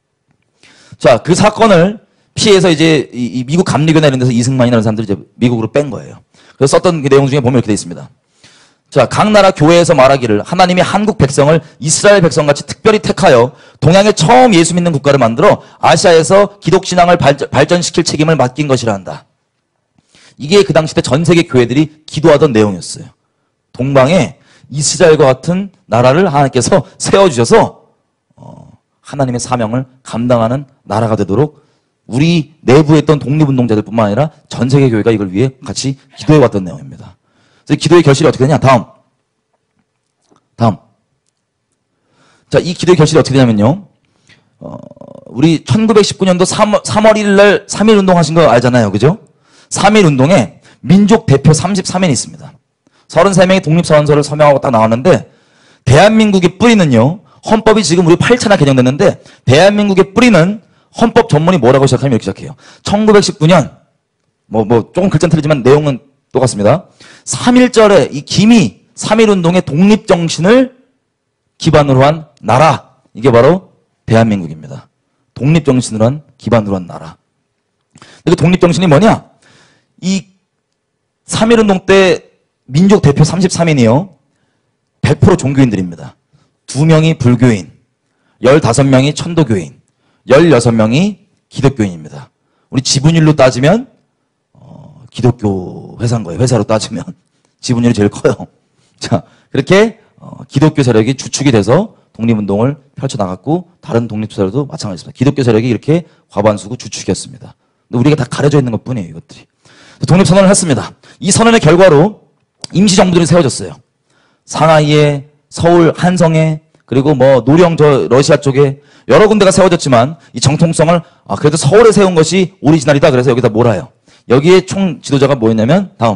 자, 그 사건을 피해서 이제 이 미국 감리교나 이런 데서 이승만이라는 사람들이 이제 미국으로 뺀 거예요. 그래서 썼던 그 내용 중에 보면 이렇게 되어 있습니다. 자, 각 나라 교회에서 말하기를 하나님이 한국 백성을 이스라엘 백성같이 특별히 택하여 동양에 처음 예수 믿는 국가를 만들어 아시아에서 기독신앙을 발전시킬 책임을 맡긴 것이라 한다. 이게 그 당시 때 전 세계 교회들이 기도하던 내용이었어요. 동방에 이스라엘과 같은 나라를 하나님께서 세워주셔서 하나님의 사명을 감당하는 나라가 되도록 우리 내부에 있던 독립운동자들 뿐만 아니라 전 세계 교회가 이걸 위해 같이 기도해왔던 내용입니다. 그래서 기도의 결실이 어떻게 되냐? 다음. 자, 이 기도의 결실이 어떻게 되냐면요. 우리 1919년도 3월 1일 날 3.1 운동 하신 거 알잖아요. 그죠? 3.1 운동에 민족 대표 33인이 있습니다. 33명이 독립선언서를 서명하고 딱 나왔는데 대한민국의 뿌리는요. 헌법이 지금 우리 8차나 개정됐는데 대한민국의 뿌리는 헌법 전문이 뭐라고 시작하면 이렇게 시작해요. 1919년 조금 글자는 틀리지만 내용은 똑같습니다. 3.1절에 이 기미 3.1 운동의 독립정신을 기반으로 한 나라. 이게 바로 대한민국입니다. 독립정신으로 한 기반으로 한 나라. 그 독립정신이 뭐냐? 이 3.1 운동 때 민족 대표 33인이요. 100% 종교인들입니다. 2명이 불교인, 15명이 천도교인, 16명이 기독교인입니다. 우리 지분율로 따지면 기독교 회사인 거예요. 회사로 따지면 지분율이 제일 커요. 자, 그렇게 기독교 세력이 주축이 돼서 독립운동을 펼쳐나갔고 다른 독립투사들도 마찬가지입니다. 기독교 세력이 이렇게 과반수고 주축이었습니다. 근데 우리가 다 가려져 있는 것뿐이에요. 이것들이. 독립선언을 했습니다. 이 선언의 결과로 임시정부들이 세워졌어요. 상하이에, 서울, 한성에, 그리고 노령 러시아 쪽에 여러 군데가 세워졌지만 이 정통성을 그래도 서울에 세운 것이 오리지널이다. 그래서 여기다 몰아요. 여기에 총 지도자가 뭐였냐면 다음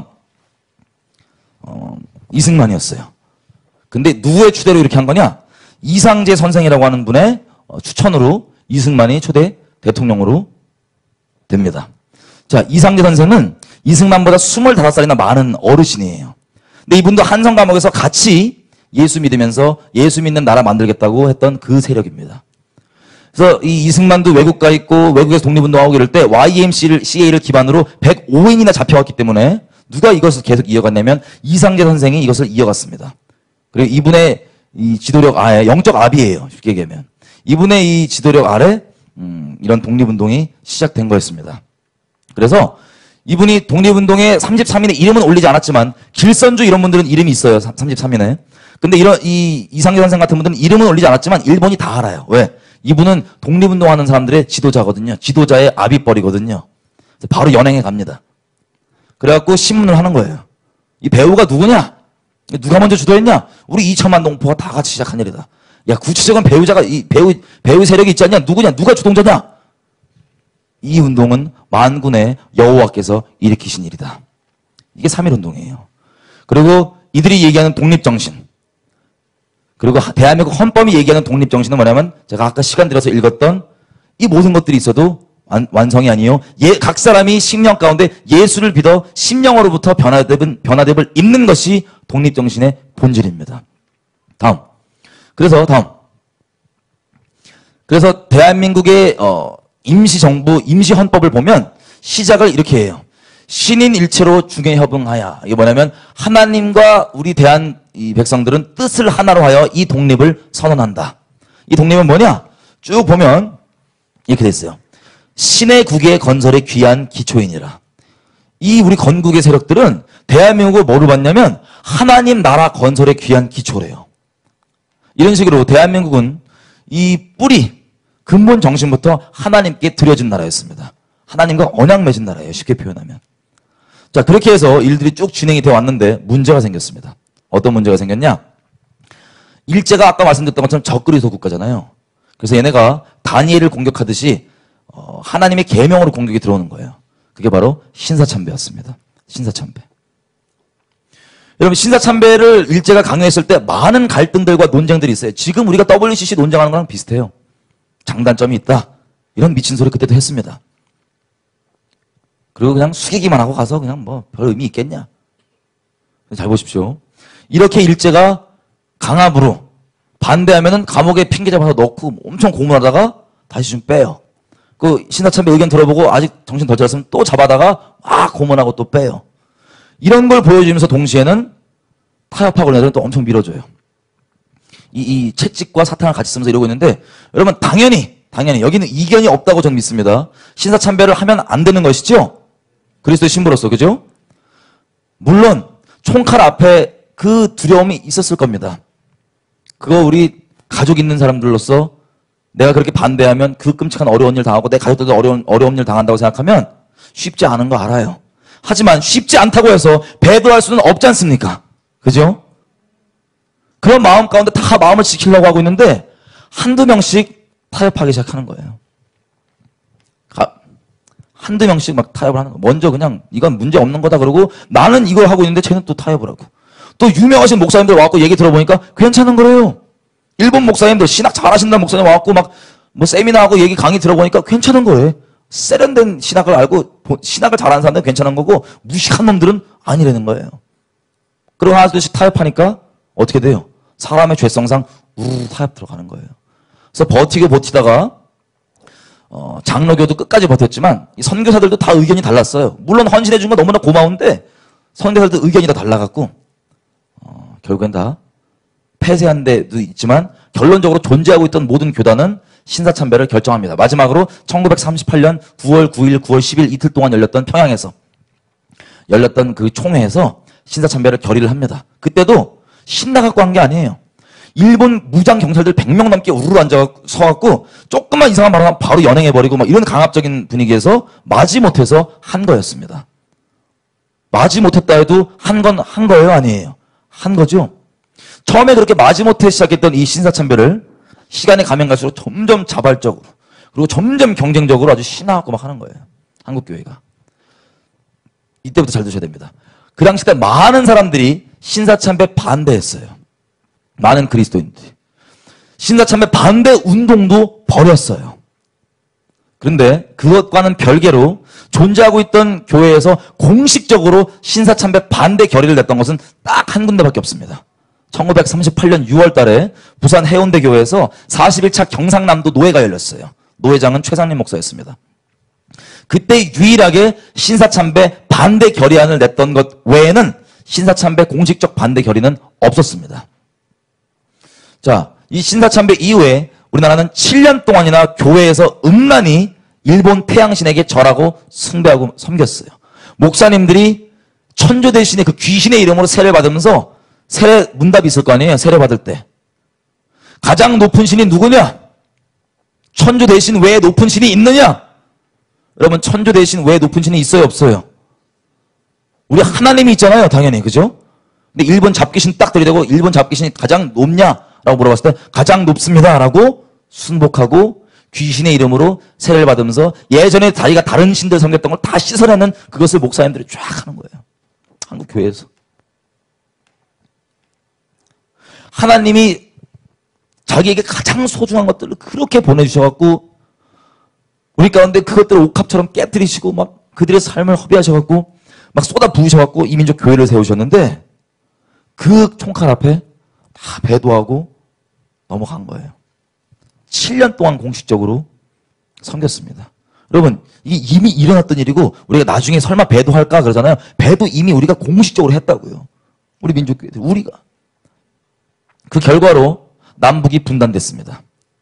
이승만이었어요. 근데 누구의 추대로 이렇게 한 거냐? 이상재 선생이라고 하는 분의 추천으로 이승만이 초대 대통령으로 됩니다. 자, 이상재 선생은 이승만보다 25살이나 많은 어르신이에요. 근데 이분도 한성 감옥에서 같이 예수 믿으면서 예수 믿는 나라 만들겠다고 했던 그 세력입니다. 그래서 이 이승만도 외국 가 있고 외국에서 독립운동하고 이럴 때 YMCA를 기반으로 105인이나 잡혀왔기 때문에 누가 이것을 계속 이어갔냐면 이상재 선생이 이것을 이어갔습니다. 그리고 이분의 이 지도력 아래, 영적 압이에요. 쉽게 얘기하면. 이분의 이 지도력 아래 이런 독립운동이 시작된 거였습니다. 그래서 이분이 독립운동에 33인의 이름은 올리지 않았지만 길선주 이런 분들은 이름이 있어요. 33인에. 근데 이런 이상재 선생 같은 분들은 이름은 올리지 않았지만 일본이 다 알아요. 왜? 이분은 독립운동하는 사람들의 지도자거든요. 지도자의 아비뻘이거든요. 바로 연행해 갑니다. 그래갖고 신문을 하는 거예요. 이 배우가 누구냐? 누가 먼저 주도했냐? 우리 2천만 동포가 다 같이 시작한 일이다. 야, 구체적인 배우자가, 배우 세력이 있지 않냐? 누구냐? 누가 주동자냐? 이 운동은 만군의 여호와께서 일으키신 일이다. 이게 3.1운동이에요. 그리고 이들이 얘기하는 독립정신. 그리고 대한민국 헌법이 얘기하는 독립정신은 뭐냐면 제가 아까 시간 들여서 읽었던 이 모든 것들이 있어도 완성이 아니에요. 각 사람이 심령 가운데 예수를 믿어 심령으로부터 변화됨을 입는 것이 독립정신의 본질입니다. 다음. 그래서 대한민국의 임시정부, 임시헌법을 보면 시작을 이렇게 해요. 신인일체로 중해협응하여. 이게 뭐냐면 하나님과 우리 대한 이 백성들은 뜻을 하나로 하여 이 독립을 선언한다. 이 독립은 뭐냐? 쭉 보면 이렇게 돼 있어요. 신의 국의 건설에 귀한 기초이니라. 이 우리 건국의 세력들은 대한민국을 뭐로 봤냐면 하나님 나라 건설에 귀한 기초래요. 이런 식으로 대한민국은 이 뿌리, 근본 정신부터 하나님께 드려진 나라였습니다. 하나님과 언약 맺은 나라예요. 쉽게 표현하면. 자, 그렇게 해서 일들이 쭉 진행이 되어 왔는데 문제가 생겼습니다. 어떤 문제가 생겼냐? 일제가 아까 말씀드렸던 것처럼 적그리스도 국가잖아요. 그래서 얘네가 다니엘을 공격하듯이 하나님의 계명으로 공격이 들어오는 거예요. 그게 바로 신사참배였습니다. 신사참배. 여러분, 신사참배를 일제가 강요했을 때 많은 갈등들과 논쟁들이 있어요. 지금 우리가 WCC 논쟁하는 거랑 비슷해요. 장단점이 있다. 이런 미친 소리 그때도 했습니다. 그리고 그냥 숙이기만 하고 가서 그냥 뭐 별 의미 있겠냐. 잘 보십시오. 이렇게 일제가 강압으로 반대하면은 감옥에 핑계 잡아서 넣고 엄청 고문하다가 다시 좀 빼요. 그 신사참배 의견 들어보고 아직 정신 덜 차렸으면 또 잡아다가 고문하고 또 빼요. 이런 걸 보여주면서 동시에는 타협하고 애들은 또 엄청 밀어줘요. 이 채찍과 사탕을 같이 쓰면서 이러고 있는데 여러분 당연히 여기는 이견이 없다고 저는 믿습니다. 신사참배를 하면 안 되는 것이죠. 그리스도의 신부로서 그죠? 물론 총칼 앞에 그 두려움이 있었을 겁니다. 그거 우리 가족 있는 사람들로서 내가 그렇게 반대하면 그 끔찍한 어려운 일 당하고 내 가족들도 어려운 일 당한다고 생각하면 쉽지 않은 거 알아요. 하지만 쉽지 않다고 해서 배도할 수는 없지 않습니까? 그죠? 그런 마음 가운데 다 마음을 지키려고 하고 있는데 한두 명씩 타협하기 시작하는 거예요. 한두 명씩 막 타협을 하는 거예요. 먼저 그냥 이건 문제 없는 거다 그러고 나는 이걸 하고 있는데 쟤는 또 타협을 하고. 또 유명하신 목사님들 와갖고 얘기 들어보니까 괜찮은 거래요. 일본 목사님들 신학 잘하신다는 목사님 와갖고 막 뭐 세미나하고 얘기 강의 들어보니까 괜찮은 거예요. 세련된 신학을 알고 신학을 잘하는 사람들은 괜찮은 거고 무식한 놈들은 아니라는 거예요. 그리고 하나둘씩 타협하니까 어떻게 돼요? 사람의 죄성상 타협 들어가는 거예요. 그래서 버티다가 장로교도 끝까지 버텼지만 이 선교사들도 다 의견이 달랐어요. 물론 헌신해 준 건 너무나 고마운데 선교사들도 의견이 다 달라갖고 결국엔 다 폐쇄한 데도 있지만 결론적으로 존재하고 있던 모든 교단은 신사참배를 결정합니다. 마지막으로 1938년 9월 9일, 9월 10일 이틀 동안 평양에서 열렸던 그 총회에서 신사참배를 결의를 합니다. 그때도 신나갖고 한 게 아니에요. 일본 무장 경찰들 100명 넘게 우르르 앉아서갖고 조금만 이상한 말 하면 바로 연행해버리고 막 이런 강압적인 분위기에서 마지못해서 한 거였습니다. 마지못했다 해도 한 거예요? 아니에요? 한 거죠? 처음에 그렇게 마지못해 시작했던 이 신사참배를 시간이 가면 갈수록 점점 자발적으로 그리고 점점 경쟁적으로 아주 신나갖고 막 하는 거예요. 한국교회가. 이때부터 잘 드셔야 됩니다. 그 당시 때 많은 사람들이 신사참배 반대했어요. 많은 그리스도인들이. 신사참배 반대 운동도 벌였어요. 그런데 그것과는 별개로 존재하고 있던 교회에서 공식적으로 신사참배 반대 결의를 냈던 것은 딱 한 군데밖에 없습니다. 1938년 6월 달에 부산 해운대 교회에서 41차 경상남도 노회가 열렸어요. 노회장은 최상림 목사였습니다. 그때 유일하게 신사참배 반대 결의안을 냈던 것 외에는 신사참배 공식적 반대 결의는 없었습니다. 자, 이 신사참배 이후에 우리나라는 7년 동안이나 교회에서 음란히 일본 태양신에게 절하고 숭배하고 섬겼어요. 목사님들이 천조 대신에 그 귀신의 이름으로 세례를 받으면서 세례 문답이 있을 거 아니에요. 세례 받을 때. 가장 높은 신이 누구냐? 천조 대신 외에 높은 신이 있느냐? 여러분, 천조 대신 외에 높은 신이 있어요, 없어요? 우리 하나님이 있잖아요, 당연히. 그죠? 근데 일본 잡귀신 딱 들이대고 일본 잡귀신이 가장 높냐라고 물어봤을 때 가장 높습니다라고 순복하고 귀신의 이름으로 세례를 받으면서 예전에 자기가 다른 신들 섬겼던 걸 다 씻어내는 그것을 목사님들이 쫙 하는 거예요. 한국 교회에서. 하나님이 자기에게 가장 소중한 것들을 그렇게 보내주셔갖고 우리 가운데 그것들을 옥합처럼 깨뜨리시고 막 그들의 삶을 허비하셔갖고 막 쏟아 부으셔갖고 이민족 교회를 세우셨는데 그 총칼 앞에 다 배도하고 넘어간 거예요. 7년 동안 공식적으로 섬겼습니다. 여러분, 이게 이미 일어났던 일이고 우리가 나중에 설마 배도할까 그러잖아요. 배도 이미 우리가 공식적으로 했다고요. 우리 민족교회들, 우리가. 그 결과로 남북이 분단됐습니다.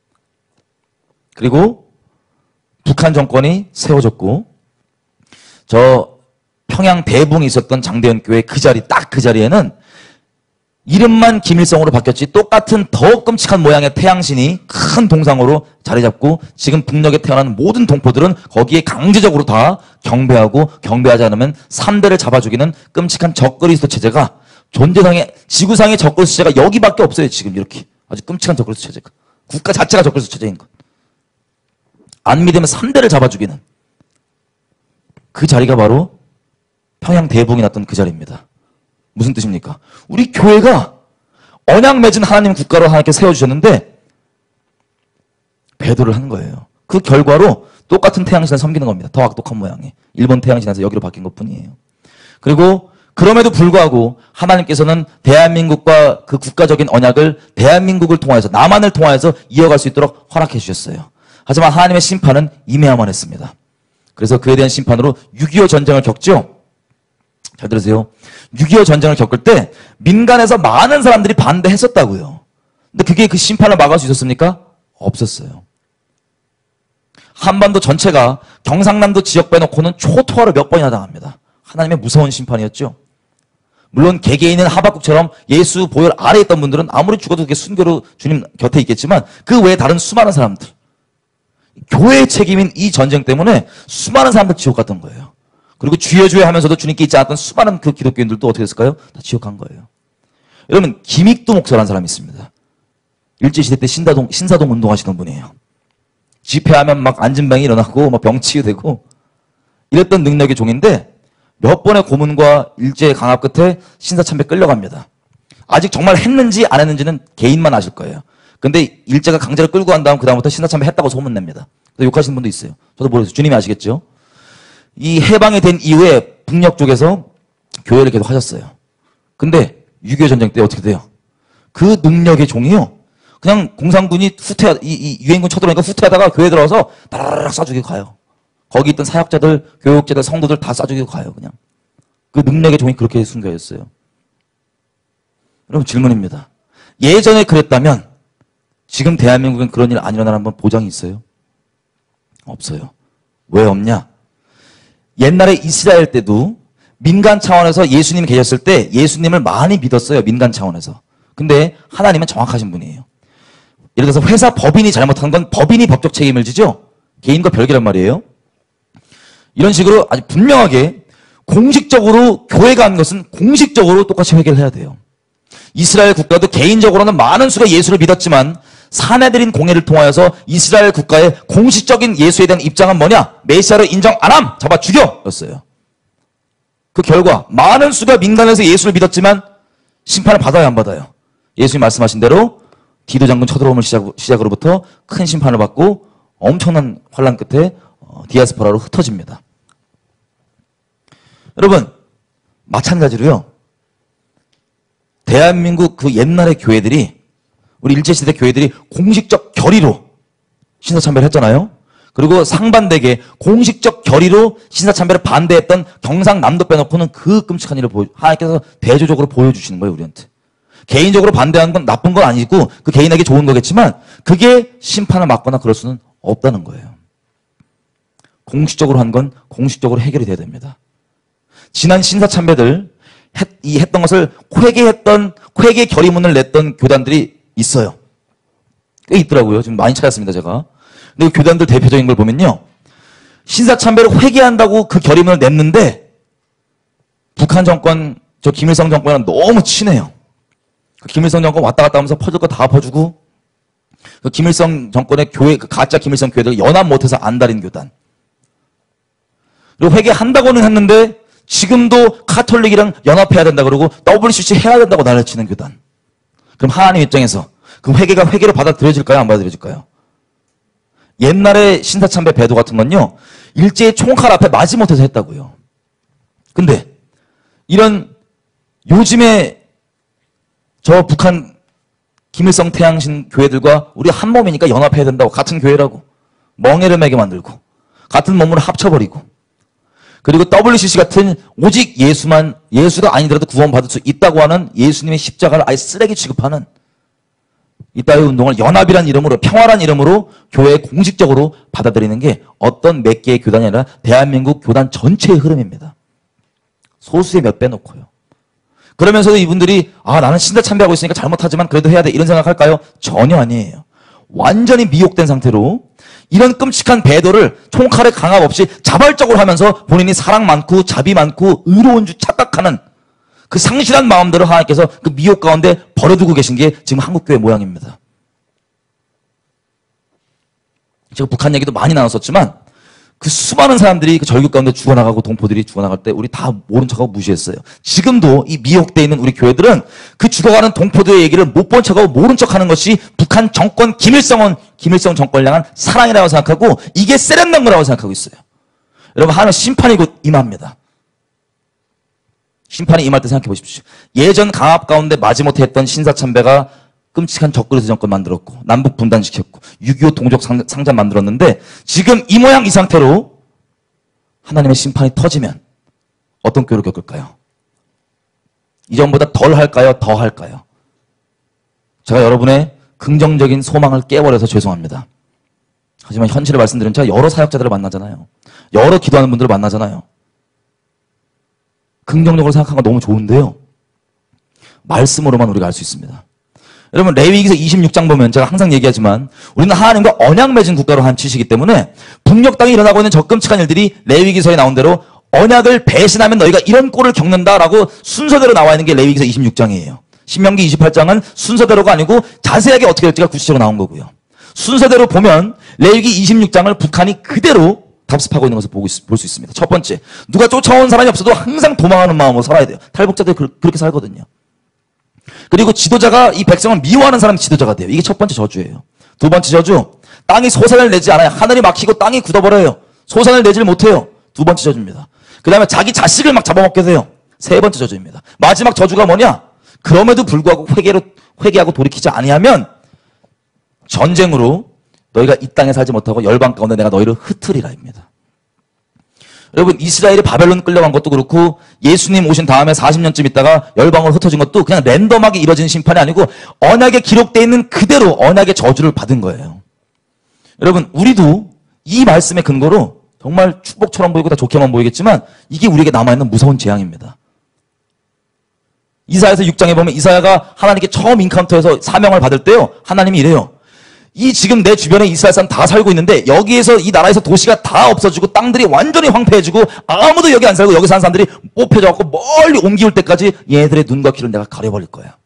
그리고 북한 정권이 세워졌고 저 평양 대붕이 있었던 장대현 교회 그 자리, 딱 그 자리에는 이름만 김일성으로 바뀌었지 똑같은 더 끔찍한 모양의 태양신이 큰 동상으로 자리 잡고 지금 북녘에 태어난 모든 동포들은 거기에 강제적으로 다 경배하고 경배하지 않으면 3대를 잡아 죽이는 끔찍한 적그리스도 체제가 존재상의 지구상의 적그리스도 체제가 여기밖에 없어요. 지금 이렇게 아주 끔찍한 적그리스도 체제가 국가 자체가 적그리스도 체제인 것. 안 믿으면 3대를 잡아 죽이는 그 자리가 바로 평양 대붕이 났던 그 자리입니다. 무슨 뜻입니까? 우리 교회가 언약 맺은 하나님 국가로 하나님께 세워주셨는데 배도를 한 거예요. 그 결과로 똑같은 태양신을 섬기는 겁니다. 더 악독한 모양의 일본 태양신에서 여기로 바뀐 것뿐이에요. 그리고 그럼에도 불구하고 하나님께서는 대한민국과 그 국가적인 언약을 대한민국을 통하여서 남한을 통하여서 이어갈 수 있도록 허락해 주셨어요. 하지만 하나님의 심판은 임해야만 했습니다. 그래서 그에 대한 심판으로 6.25 전쟁을 겪죠. 잘 들으세요. 6.25 전쟁을 겪을 때 민간에서 많은 사람들이 반대했었다고요. 근데 그게 그 심판을 막을 수 있었습니까? 없었어요. 한반도 전체가 경상남도 지역 빼놓고는 초토화를 몇 번이나 당합니다. 하나님의 무서운 심판이었죠. 물론 개개인은 하박국처럼 예수 보혈 아래에 있던 분들은 아무리 죽어도 그게 순교로 주님 곁에 있겠지만 그 외에 다른 수많은 사람들, 교회의 책임인 이 전쟁 때문에 수많은 사람들 지옥 갔던 거예요. 그리고 주여 주여 하면서도 주님께 있지 않았던 수많은 그 기독교인들도 어떻게 됐을까요? 다 지옥 간 거예요. 여러분, 김익도 목사라는 사람이 있습니다. 일제시대 때 신사동 운동하시던 분이에요. 집회하면 막 안진병이 일어나고 막 병치유되고 이랬던 능력의 종인데 몇 번의 고문과 일제 강압 끝에 신사참배 끌려갑니다. 아직 정말 했는지 안 했는지는 개인만 아실 거예요. 근데 일제가 강제로 끌고 간 다음 그다음부터 신사참배 했다고 소문냅니다. 욕하시는 분도 있어요. 저도 모르겠어요. 주님이 아시겠죠? 이 해방이 된 이후에 북녘 쪽에서 교회를 계속 하셨어요. 근데 6.25 전쟁 때 어떻게 돼요? 그 능력의 종이요. 그냥 공산군이 이 유엔군 쳐들어오니까 후퇴하다가 교회 들어와서 따라락 쏴 죽이고 가요. 거기 있던 사역자들, 교육자들, 성도들 다 쏴 죽이고 가요. 그냥. 그 능력의 종이 그렇게 순교했어요. 여러분, 질문입니다. 예전에 그랬다면 지금 대한민국은 그런 일 안 일어나는 건 보장이 있어요? 없어요. 왜 없냐? 옛날에 이스라엘 때도 민간 차원에서 예수님이 계셨을 때 예수님을 많이 믿었어요. 민간 차원에서. 근데 하나님은 정확하신 분이에요. 예를 들어서 회사 법인이 잘못한 건 법인이 법적 책임을 지죠. 개인과 별개란 말이에요. 이런 식으로 아주 분명하게 공식적으로 교회가 한 것은 공식적으로 똑같이 회개를 해야 돼요. 이스라엘 국가도 개인적으로는 많은 수가 예수를 믿었지만 사내들인 공회를 통하여서 이스라엘 국가의 공식적인 예수에 대한 입장은 뭐냐? 메시아를 인정 안 함! 잡아 죽여! 였어요. 그 결과 많은 수가 민간에서 예수를 믿었지만 심판을 받아야 안 받아요. 예수님 말씀하신 대로 디도 장군 쳐들어옴을 시작으로부터 큰 심판을 받고 엄청난 환란 끝에 디아스포라로 흩어집니다. 여러분, 마찬가지로요. 대한민국 그 옛날의 교회들이 우리 일제시대 교회들이 공식적 결의로 신사참배를 했잖아요. 그리고 상반되게 공식적 결의로 신사참배를 반대했던 경상남도 빼놓고는 그 끔찍한 일을 하나님께서 대조적으로 보여주시는 거예요, 우리한테. 개인적으로 반대하는 건 나쁜 건 아니고 그 개인에게 좋은 거겠지만 그게 심판을 받거나 그럴 수는 없다는 거예요. 공식적으로 한 건 공식적으로 해결이 돼야 됩니다. 지난 신사참배들 했던 것을 회개 결의문을 냈던 교단들이 있어요. 꽤 있더라고요. 지금 많이 찾았습니다, 제가. 근데 그 교단들 대표적인 걸 보면요. 신사참배를 회개한다고 그 결의문을 냈는데 북한 정권, 저 김일성 정권이랑 너무 친해요. 그 김일성 정권 왔다 갔다 하면서 퍼줄 거 다 퍼주고 그 김일성 정권의 교회, 그 가짜 김일성 교회들 연합 못해서 안달인 교단. 그리고 회개한다고는 했는데 지금도 카톨릭이랑 연합해야 된다 그러고 WCC 해야 된다고 난리치는 교단. 그럼 하나님 입장에서 그 회개가 회개로 받아들여질까요? 안 받아들여질까요? 옛날에 신사참배 배도 같은 건요. 일제히 총칼 앞에 마지못해서 했다고요. 근데 이런 요즘에 저 북한 김일성 태양신 교회들과 우리 한 몸이니까 연합해야 된다고 같은 교회라고 멍해를 매게 만들고 같은 몸으로 합쳐버리고 그리고 WCC 같은 오직 예수가 아니더라도 구원받을 수 있다고 하는 예수님의 십자가를 아예 쓰레기 취급하는 이따위 운동을 연합이란 이름으로 평화란 이름으로 교회에 공식적으로 받아들이는 게 어떤 몇 개의 교단이 아니라 대한민국 교단 전체의 흐름입니다. 소수의 몇 빼놓고요. 그러면서도 이분들이 나는 신사참배하고 있으니까 잘못하지만 그래도 해야 돼 이런 생각할까요? 전혀 아니에요. 완전히 미혹된 상태로 이런 끔찍한 배도를 총칼의 강압 없이 자발적으로 하면서 본인이 사랑 많고 자비 많고 의로운 줄 착각하는 그 상실한 마음대로 하나님께서 그 미혹 가운데 버려두고 계신 게 지금 한국교회 모양입니다. 제가 북한 얘기도 많이 나눴었지만 그 수많은 사람들이 그 절규 가운데 죽어나가고 동포들이 죽어나갈 때 우리 다 모른 척하고 무시했어요. 지금도 이 미혹되어 있는 우리 교회들은 그 죽어가는 동포들의 얘기를 못 본 척하고 모른 척하는 것이 북한 정권 김일성 정권을 향한 사랑이라고 생각하고 이게 세련된 거라고 생각하고 있어요. 여러분 하나님 심판이 곧 임합니다. 심판이 임할 때 생각해 보십시오. 예전 강압 가운데 마지못해 했던 신사참배가 끔찍한 적그리스 정권 만들었고 남북 분단시켰고 6.25 동족 상잔 만들었는데 지금 이 모양 이 상태로 하나님의 심판이 터지면 어떤 꼴을 겪을까요? 이전보다 덜 할까요? 더 할까요? 제가 여러분의 긍정적인 소망을 깨버려서 죄송합니다. 하지만 현실을 말씀드리면 제가 여러 사역자들을 만나잖아요. 여러 기도하는 분들을 만나잖아요. 긍정적으로 생각하는 건 너무 좋은데요. 말씀으로만 우리가 알 수 있습니다. 여러분 레위기서 26장 보면 제가 항상 얘기하지만 우리는 하나님과 언약 맺은 국가로 한 치시기 때문에 북녘 땅에 일어나고 있는 저 끔찍한 일들이 레위기서에 나온 대로 언약을 배신하면 너희가 이런 꼴을 겪는다라고 순서대로 나와 있는 게 레위기서 26장이에요. 신명기 28장은 순서대로가 아니고 자세하게 어떻게 될지가 구체적으로 나온 거고요. 순서대로 보면 레위기 26장을 북한이 그대로 답습하고 있는 것을 볼 수 있습니다. 첫 번째, 누가 쫓아온 사람이 없어도 항상 도망하는 마음으로 살아야 돼요. 탈북자들이 그렇게 살거든요. 그리고 지도자가 이 백성을 미워하는 사람이 지도자가 돼요. 이게 첫 번째 저주예요. 두 번째 저주, 땅이 소산을 내지 않아요. 하늘이 막히고 땅이 굳어버려요. 소산을 내질 못해요. 두 번째 저주입니다. 그 다음에 자기 자식을 막 잡아먹게 돼요. 세 번째 저주입니다. 마지막 저주가 뭐냐? 그럼에도 불구하고 회개하고 돌이키지 아니하면 전쟁으로 너희가 이 땅에 살지 못하고 열방 가운데 내가 너희를 흩으리라입니다. 여러분 이스라엘이 바벨론 끌려간 것도 그렇고 예수님 오신 다음에 40년쯤 있다가 열방으로 흩어진 것도 그냥 랜덤하게 이뤄진 심판이 아니고 언약에 기록되어 있는 그대로 언약의 저주를 받은 거예요. 여러분 우리도 이 말씀의 근거로 정말 축복처럼 보이고 다 좋게만 보이겠지만 이게 우리에게 남아있는 무서운 재앙입니다. 이사야서 6장에 보면 이사야가 하나님께 처음 인카운터에서 사명을 받을 때요 하나님이 이래요. 이 지금 내 주변에 이스라엘 사람 다 살고 있는데 여기에서 이 나라에서 도시가 다 없어지고 땅들이 완전히 황폐해지고 아무도 여기 안 살고 여기 사는 사람들이 뽑혀져갖고 멀리 옮기올 때까지 얘네들의 눈과 귀를 내가 가려버릴 거야.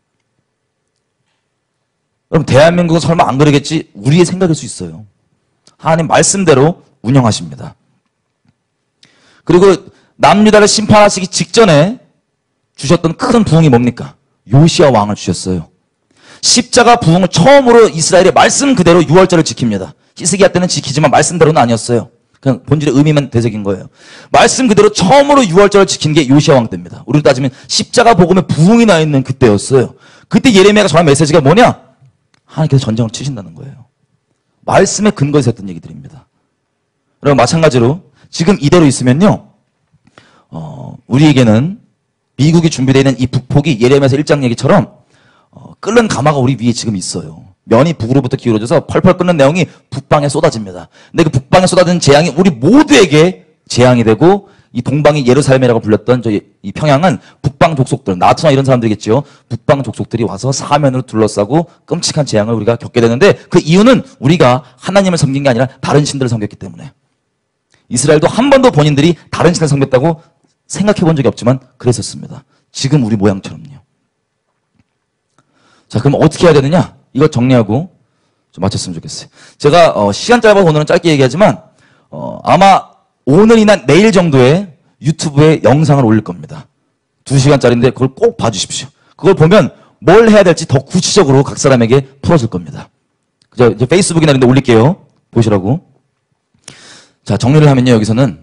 여러분 대한민국은 설마 안 그러겠지? 우리의 생각일 수 있어요. 하나님 말씀대로 운영하십니다. 그리고 남유다를 심판하시기 직전에 주셨던 큰 부흥이 뭡니까? 요시야 왕을 주셨어요. 십자가 부흥을 처음으로 이스라엘의 말씀 그대로 유월절을 지킵니다. 히스기야 때는 지키지만 말씀대로는 아니었어요. 그냥 본질의 의미만 되새긴 거예요. 말씀 그대로 처음으로 유월절을 지킨 게 요시야 왕 때입니다. 우리로 따지면 십자가 복음에 부흥이 나 있는 그때였어요. 그때 예레미야가 전한 메시지가 뭐냐? 하나님께서 전쟁을 치신다는 거예요. 말씀에 근거해서 했던 얘기들입니다. 그리고 마찬가지로 지금 이대로 있으면요, 우리에게는 미국이 준비되어 있는 이 북폭이 예레미야서 1장 얘기처럼 끓는 가마가 우리 위에 지금 있어요. 면이 북으로부터 기울어져서 펄펄 끓는 내용이 북방에 쏟아집니다. 근데 그 북방에 쏟아지는 재앙이 우리 모두에게 재앙이 되고, 이 동방이 예루살렘이라고 불렸던 이 평양은 북방 족속들, 나투나 이런 사람들이겠죠. 북방 족속들이 와서 사면으로 둘러싸고 끔찍한 재앙을 우리가 겪게 되는데, 그 이유는 우리가 하나님을 섬긴 게 아니라 다른 신들을 섬겼기 때문에. 이스라엘도 한 번도 본인들이 다른 신을 섬겼다고 생각해 본 적이 없지만 그랬었습니다. 지금 우리 모양처럼요. 자, 그럼 어떻게 해야 되느냐? 이거 정리하고 좀 마쳤으면 좋겠어요. 제가 시간 짧아서 오늘은 짧게 얘기하지만 아마 오늘이나 내일 정도에 유튜브에 영상을 올릴 겁니다. 2시간짜리인데 그걸 꼭 봐주십시오. 그걸 보면 뭘 해야 될지 더 구체적으로 각 사람에게 풀어줄 겁니다. 그죠? 이제 페이스북이나 이런 데 올릴게요. 보시라고. 자, 정리를 하면요, 여기서는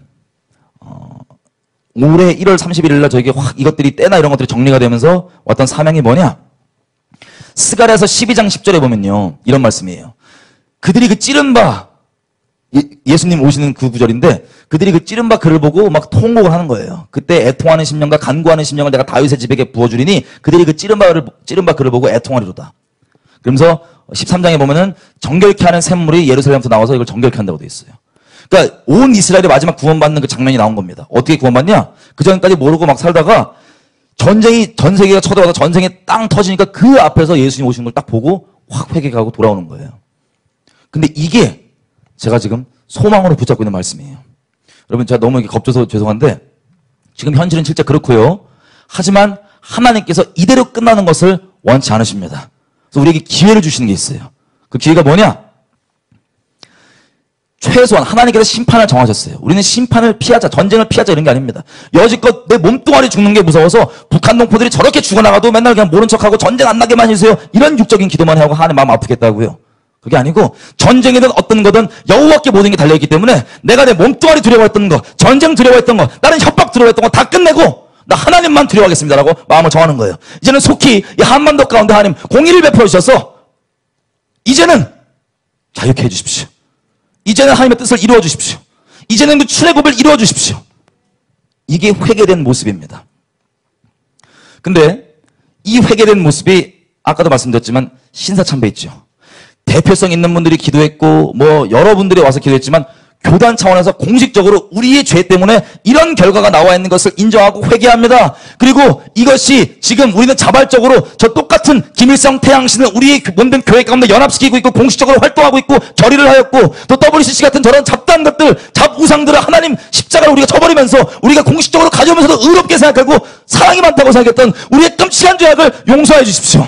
올해 1월 31일 날 저에게 확 이것들이 때나 이런 것들이 정리가 되면서 왔던 사명이 뭐냐? 스가랴서 12장 10절에 보면요, 이런 말씀이에요. 그들이 그 찌른 바, 예수님 오시는 그 구절인데, 그들이 그 찌른 바 그를 보고 막 통곡을 하는 거예요. 그때 애통하는 심령과 간구하는 심령을 내가 다윗의 집에게 부어주리니 그들이 그 찌른 바 그를 보고 애통하리로다. 그러면서 13장에 보면은 정결케 하는 샘물이 예루살렘부터 나와서 이걸 정결케 한다고 되어 있어요. 그러니까 온 이스라엘이 마지막 구원받는 그 장면이 나온 겁니다. 어떻게 구원받냐? 그 전까지 모르고 막 살다가 전쟁이 전 세계가 쳐들어와서 전쟁에 땅 터지니까 그 앞에서 예수님 오시는 걸 딱 보고 확 회개하고 돌아오는 거예요. 근데 이게 제가 지금 소망으로 붙잡고 있는 말씀이에요. 여러분, 제가 너무 이렇게 겁줘서 죄송한데 지금 현실은 실제 그렇고요. 하지만 하나님께서 이대로 끝나는 것을 원치 않으십니다. 그래서 우리에게 기회를 주시는 게 있어요. 그 기회가 뭐냐? 최소한 하나님께서 심판을 정하셨어요. 우리는 심판을 피하자, 전쟁을 피하자 이런 게 아닙니다. 여지껏 내 몸뚱아리 죽는 게 무서워서 북한 동포들이 저렇게 죽어나가도 맨날 그냥 모른 척하고 전쟁 안 나게만 해주세요, 이런 육적인 기도만 하고 하나님 마음 아프겠다고요. 그게 아니고 전쟁이든 어떤 거든 여호와께 모든 게 달려있기 때문에 내가 내 몸뚱아리 두려워했던 거, 전쟁 두려워했던 거, 다른 협박 두려워했던 거 다 끝내고 나 하나님만 두려워하겠습니다라고 마음을 정하는 거예요. 이제는 속히 이 한반도 가운데 하나님 공의를 베풀어 주셔서 이제는 자유케 해주십시오. 이제는 하나님의 뜻을 이루어 주십시오. 이제는 그 출애굽을 이루어 주십시오. 이게 회개된 모습입니다. 근데 이 회개된 모습이 아까도 말씀드렸지만 신사참배 있죠. 대표성 있는 분들이 기도했고 뭐 여러분들이 와서 기도했지만 교단 차원에서 공식적으로 우리의 죄 때문에 이런 결과가 나와 있는 것을 인정하고 회개합니다. 그리고 이것이 지금 우리는 자발적으로 저 똑같은 김일성 태양신을 우리의 몸된 교회 가운데 연합시키고 있고 공식적으로 활동하고 있고 결의를 하였고, 또 WCC 같은 저런 잡다한 것들, 잡우상들을 하나님 십자가를 우리가 쳐버리면서 우리가 공식적으로 가져오면서도 의롭게 생각하고 사랑이 많다고 생각했던 우리의 끔찍한 죄악을 용서해 주십시오.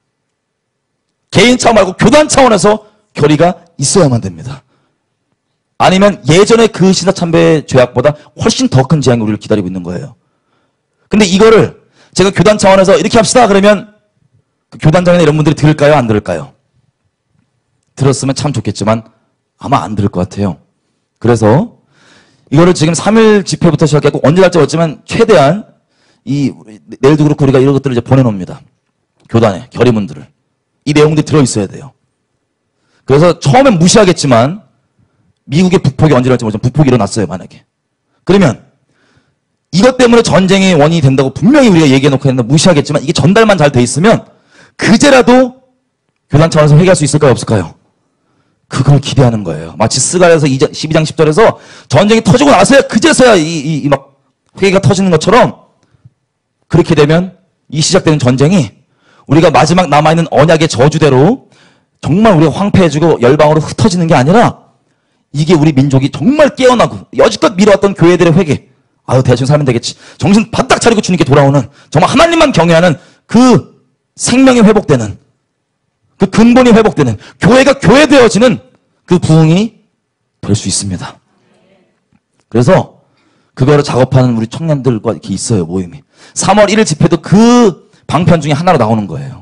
개인 차원 말고 교단 차원에서 결의가 있어야만 됩니다. 아니면 예전에 그 신사참배 죄악보다 훨씬 더 큰 재앙이 우리를 기다리고 있는 거예요. 근데 이거를 제가 교단 차원에서 이렇게 합시다 그러면 그 교단장이나 이런 분들이 들을까요? 안 들을까요? 들었으면 참 좋겠지만 아마 안 들을 것 같아요. 그래서 이거를 지금 3일 집회부터 시작했고 언제 갈지 모르지만 최대한 내일도 그렇고 우리가 이런 것들을 이제 보내놓습니다. 교단에 결의문들을. 이 내용들이 들어있어야 돼요. 그래서 처음엔 무시하겠지만 미국의 북폭이 언제 갈지 모르지만 북폭이 일어났어요, 만약에. 그러면 이것 때문에 전쟁의 원인이 된다고 분명히 우리가 얘기해놓고 했는데 무시하겠지만 이게 전달만 잘 돼 있으면 그제라도 교단 차원에서 회개할 수 있을까요, 없을까요? 그걸 기대하는 거예요. 마치 스가랴서 12장 10절에서 전쟁이 터지고 나서야 그제서야 막 회개가 터지는 것처럼, 그렇게 되면 이 시작되는 전쟁이 우리가 마지막 남아있는 언약의 저주대로 정말 우리가 황폐해지고 열방으로 흩어지는 게 아니라 이게 우리 민족이 정말 깨어나고 여지껏 미뤄왔던 교회들의 회개, 아유 대충 살면 되겠지, 정신 바짝 차리고 주님께 돌아오는, 정말 하나님만 경외하는 그 생명이 회복되는, 그 근본이 회복되는, 교회가 교회되어지는 그 부흥이 될 수 있습니다. 그래서 그거를 작업하는 우리 청년들과 이렇게 있어요, 모임이. 3월 1일 집회도 그 방편 중에 하나로 나오는 거예요.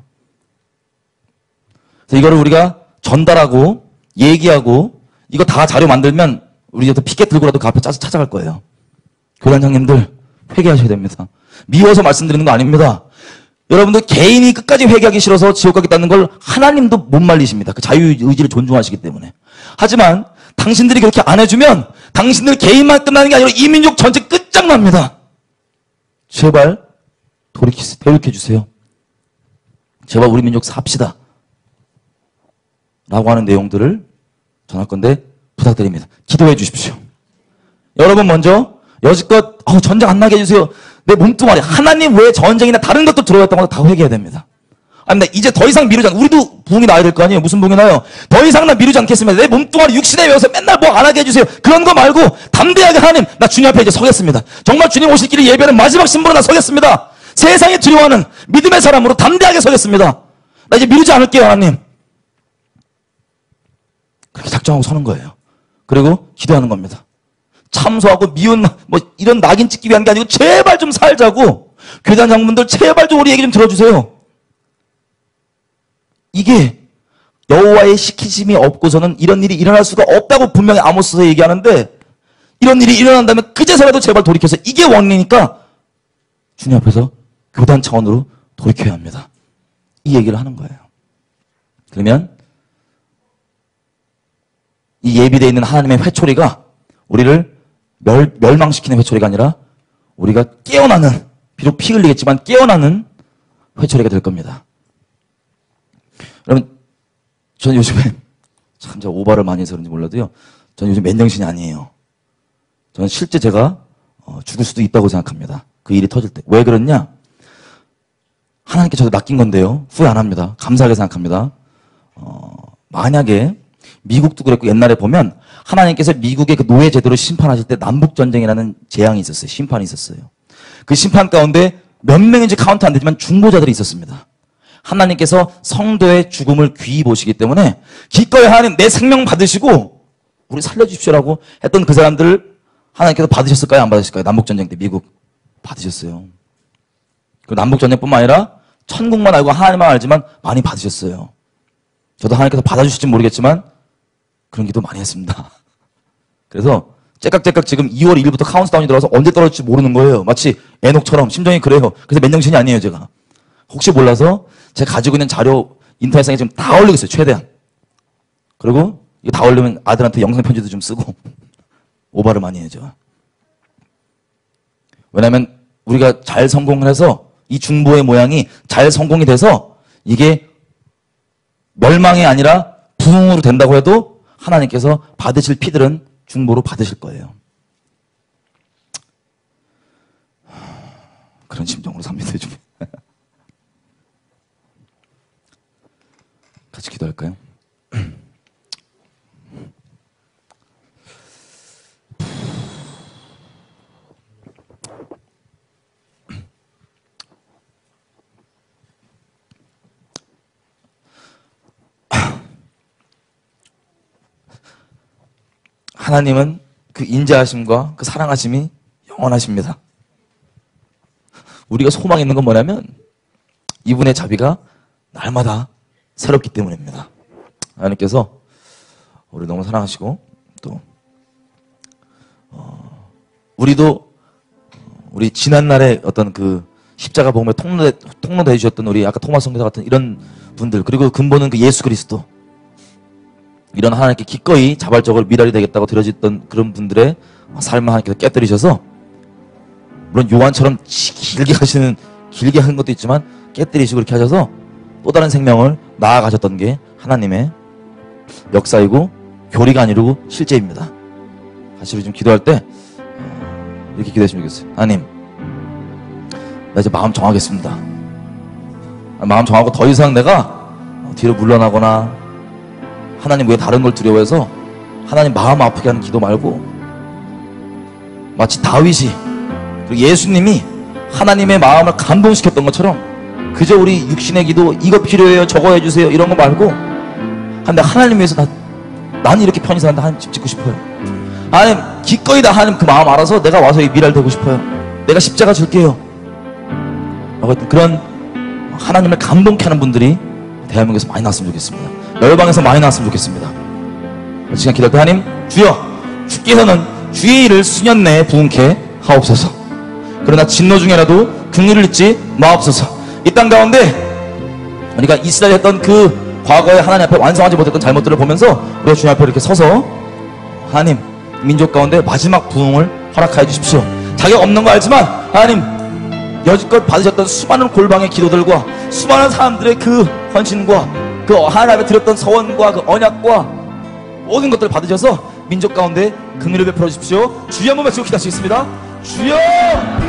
그래서 이거를 우리가 전달하고 얘기하고 이거 다 자료 만들면 우리 또 피켓 들고라도 그 앞에 찾아갈 거예요. 교단장님들 회개하셔야 됩니다. 미워서 말씀드리는 거 아닙니다. 여러분들 개인이 끝까지 회개하기 싫어서 지옥 가겠다는 걸 하나님도 못 말리십니다. 그 자유의지를 존중하시기 때문에. 하지만 당신들이 그렇게 안 해주면 당신들 개인만 끝나는 게 아니라 이 민족 전체 끝장납니다. 제발 돌이켜주세요. 제발 우리 민족 삽시다. 라고 하는 내용들을 전할 건데 부탁드립니다. 기도해 주십시오. 여러분 먼저 여지껏 전쟁 안 나게 해주세요. 내 몸뚱아리 하나님 외에 전쟁이나 다른 것도 들어갔던 거 다 회개해야 됩니다. 아니, 나 이제 더 이상 미루지 않, 우리도 부흥이 나야 될 거 아니에요? 무슨 부흥이 나요? 더 이상 나 미루지 않겠습니다. 내 몸뚱아리 육신에 외워서 맨날 뭐 안 하게 해주세요. 그런 거 말고 담대하게 하나님, 나 주님 앞에 이제 서겠습니다. 정말 주님 오실 길을 예배하는 마지막 신부로 나 서겠습니다. 세상에 두려워하는 믿음의 사람으로 담대하게 서겠습니다. 나 이제 미루지 않을게요, 하나님. 그렇게 작정하고 서는 거예요. 그리고 기도하는 겁니다. 참소하고 미운 뭐 이런 낙인 찍기 위한 게 아니고 제발 좀 살자고. 교단 장군들 제발 좀 우리 얘기 좀 들어주세요. 이게 여호와의 시키심이 없고서는 이런 일이 일어날 수가 없다고 분명히 아모스서 얘기하는데, 이런 일이 일어난다면 그제서라도 제발 돌이켜서, 이게 원리니까 주님 앞에서 교단 차원으로 돌이켜야 합니다. 이 얘기를 하는 거예요. 그러면 이 예비되어 있는 하나님의 회초리가 우리를 멸망시키는 회초리가 아니라 우리가 깨어나는, 비록 피 흘리겠지만 깨어나는 회초리가 될 겁니다. 여러분, 저는 요즘에 참 제가 오바를 많이 해서 그런지 몰라도요, 저는 요즘 맨정신이 아니에요. 저는 실제 제가 죽을 수도 있다고 생각합니다. 그 일이 터질 때. 왜 그러냐? 하나님께 저도 맡긴 건데요, 후회 안 합니다. 감사하게 생각합니다. 만약에 미국도 그랬고, 옛날에 보면 하나님께서 미국의 그 노예 제도를 심판하실 때 남북전쟁이라는 재앙이 있었어요. 심판이 있었어요. 그 심판 가운데 몇 명인지 카운트 안 되지만 중보자들이 있었습니다. 하나님께서 성도의 죽음을 귀히 보시기 때문에 기꺼이 하나님 내 생명 받으시고 우리 살려주십시오라고 했던 그 사람들을 하나님께서 받으셨을까요? 안 받으셨을까요? 남북전쟁 때 미국 받으셨어요. 그 남북전쟁뿐만 아니라 천국만 알고 하나님만 알지만 많이 받으셨어요. 저도 하나님께서 받아주실지 모르겠지만 그런 기도 많이 했습니다. 그래서 째깍째깍 지금 2월 1일부터 카운트다운이 들어와서 언제 떨어질지 모르는 거예요. 마치 에녹처럼 심정이 그래요. 그래서 맨정신이 아니에요, 제가. 혹시 몰라서 제가 가지고 있는 자료 인터넷상에 지금 다 올리고 있어요, 최대한. 그리고 이거 다 올리면 아들한테 영상 편지도 좀 쓰고 오바를 많이 해요, 제가. 왜냐면 우리가 잘 성공을 해서 이 중보의 모양이 잘 성공이 돼서 이게 멸망이 아니라 부흥으로 된다고 해도 하나님께서 받으실 피들은 중보로 받으실 거예요. 그런 심정으로 삽니다, 요즘에. 같이 기도할까요? 하나님은 그 인자하심과 그 사랑하심이 영원하십니다. 우리가 소망 있는 건 뭐냐면 이분의 자비가 날마다 새롭기 때문입니다. 하나님께서 우리 너무 사랑하시고 또 우리도 우리 지난날에 어떤 그 십자가 복음에 통로돼 주셨던 우리 아까 토마스 선교사 같은 이런 분들, 그리고 근본은 그 예수 그리스도, 이런 하나님께 기꺼이 자발적으로 미랄이 되겠다고 드려졌던 그런 분들의 삶을 하나님께서 깨뜨리셔서, 물론 요한처럼 길게 하는 것도 있지만 깨뜨리시고 이렇게 하셔서 또 다른 생명을 나아가셨던 게 하나님의 역사이고 교리가 아니고 실제입니다. 다시 우리 좀 기도할 때 이렇게 기도했으면 좋겠어요. 하나님, 나 이제 마음 정하겠습니다. 마음 정하고 더 이상 내가 뒤로 물러나거나 하나님 외에 다른 걸 두려워해서 하나님 마음 아프게 하는 기도 말고, 마치 다윗이 그리고 예수님이 하나님의 마음을 감동시켰던 것처럼 그저 우리 육신의 기도, 이거 필요해요, 저거 해주세요, 이런 거 말고, 근데 하나님 위해서 나는 이렇게 편히 사는데 하나님 집 짓고 싶어요. 하나님 기꺼이 다 하나님 그 마음 알아서 내가 와서 이 미랄 되고 싶어요. 내가 십자가 줄게요. 그런 하나님을 감동케 하는 분들이 대한민국에서 많이 나왔으면 좋겠습니다. 열방에서 많이 나왔으면 좋겠습니다. 시간 기도할 때, 하나님 주여, 주께서는 주의 일을 수년 내에 부응케 하옵소서. 그러나 진노 중에라도 긍휼을 잊지 마옵소서. 이 땅 가운데 우리가 이스라엘 했던 그 과거에 하나님 앞에 완성하지 못했던 잘못들을 보면서 우리가 주님 앞에 이렇게 서서 하나님 민족 가운데 마지막 부흥을 허락하여 주십시오. 자격 없는 거 알지만 하나님 여지껏 받으셨던 수많은 골방의 기도들과 수많은 사람들의 그 헌신과 그 하나님 앞에 드렸던 서원과 그 언약과 모든 것들을 받으셔서 민족 가운데 긍휼을 베풀어 주십시오. 주여 한번 외치고 기도하시겠습니다. 주여!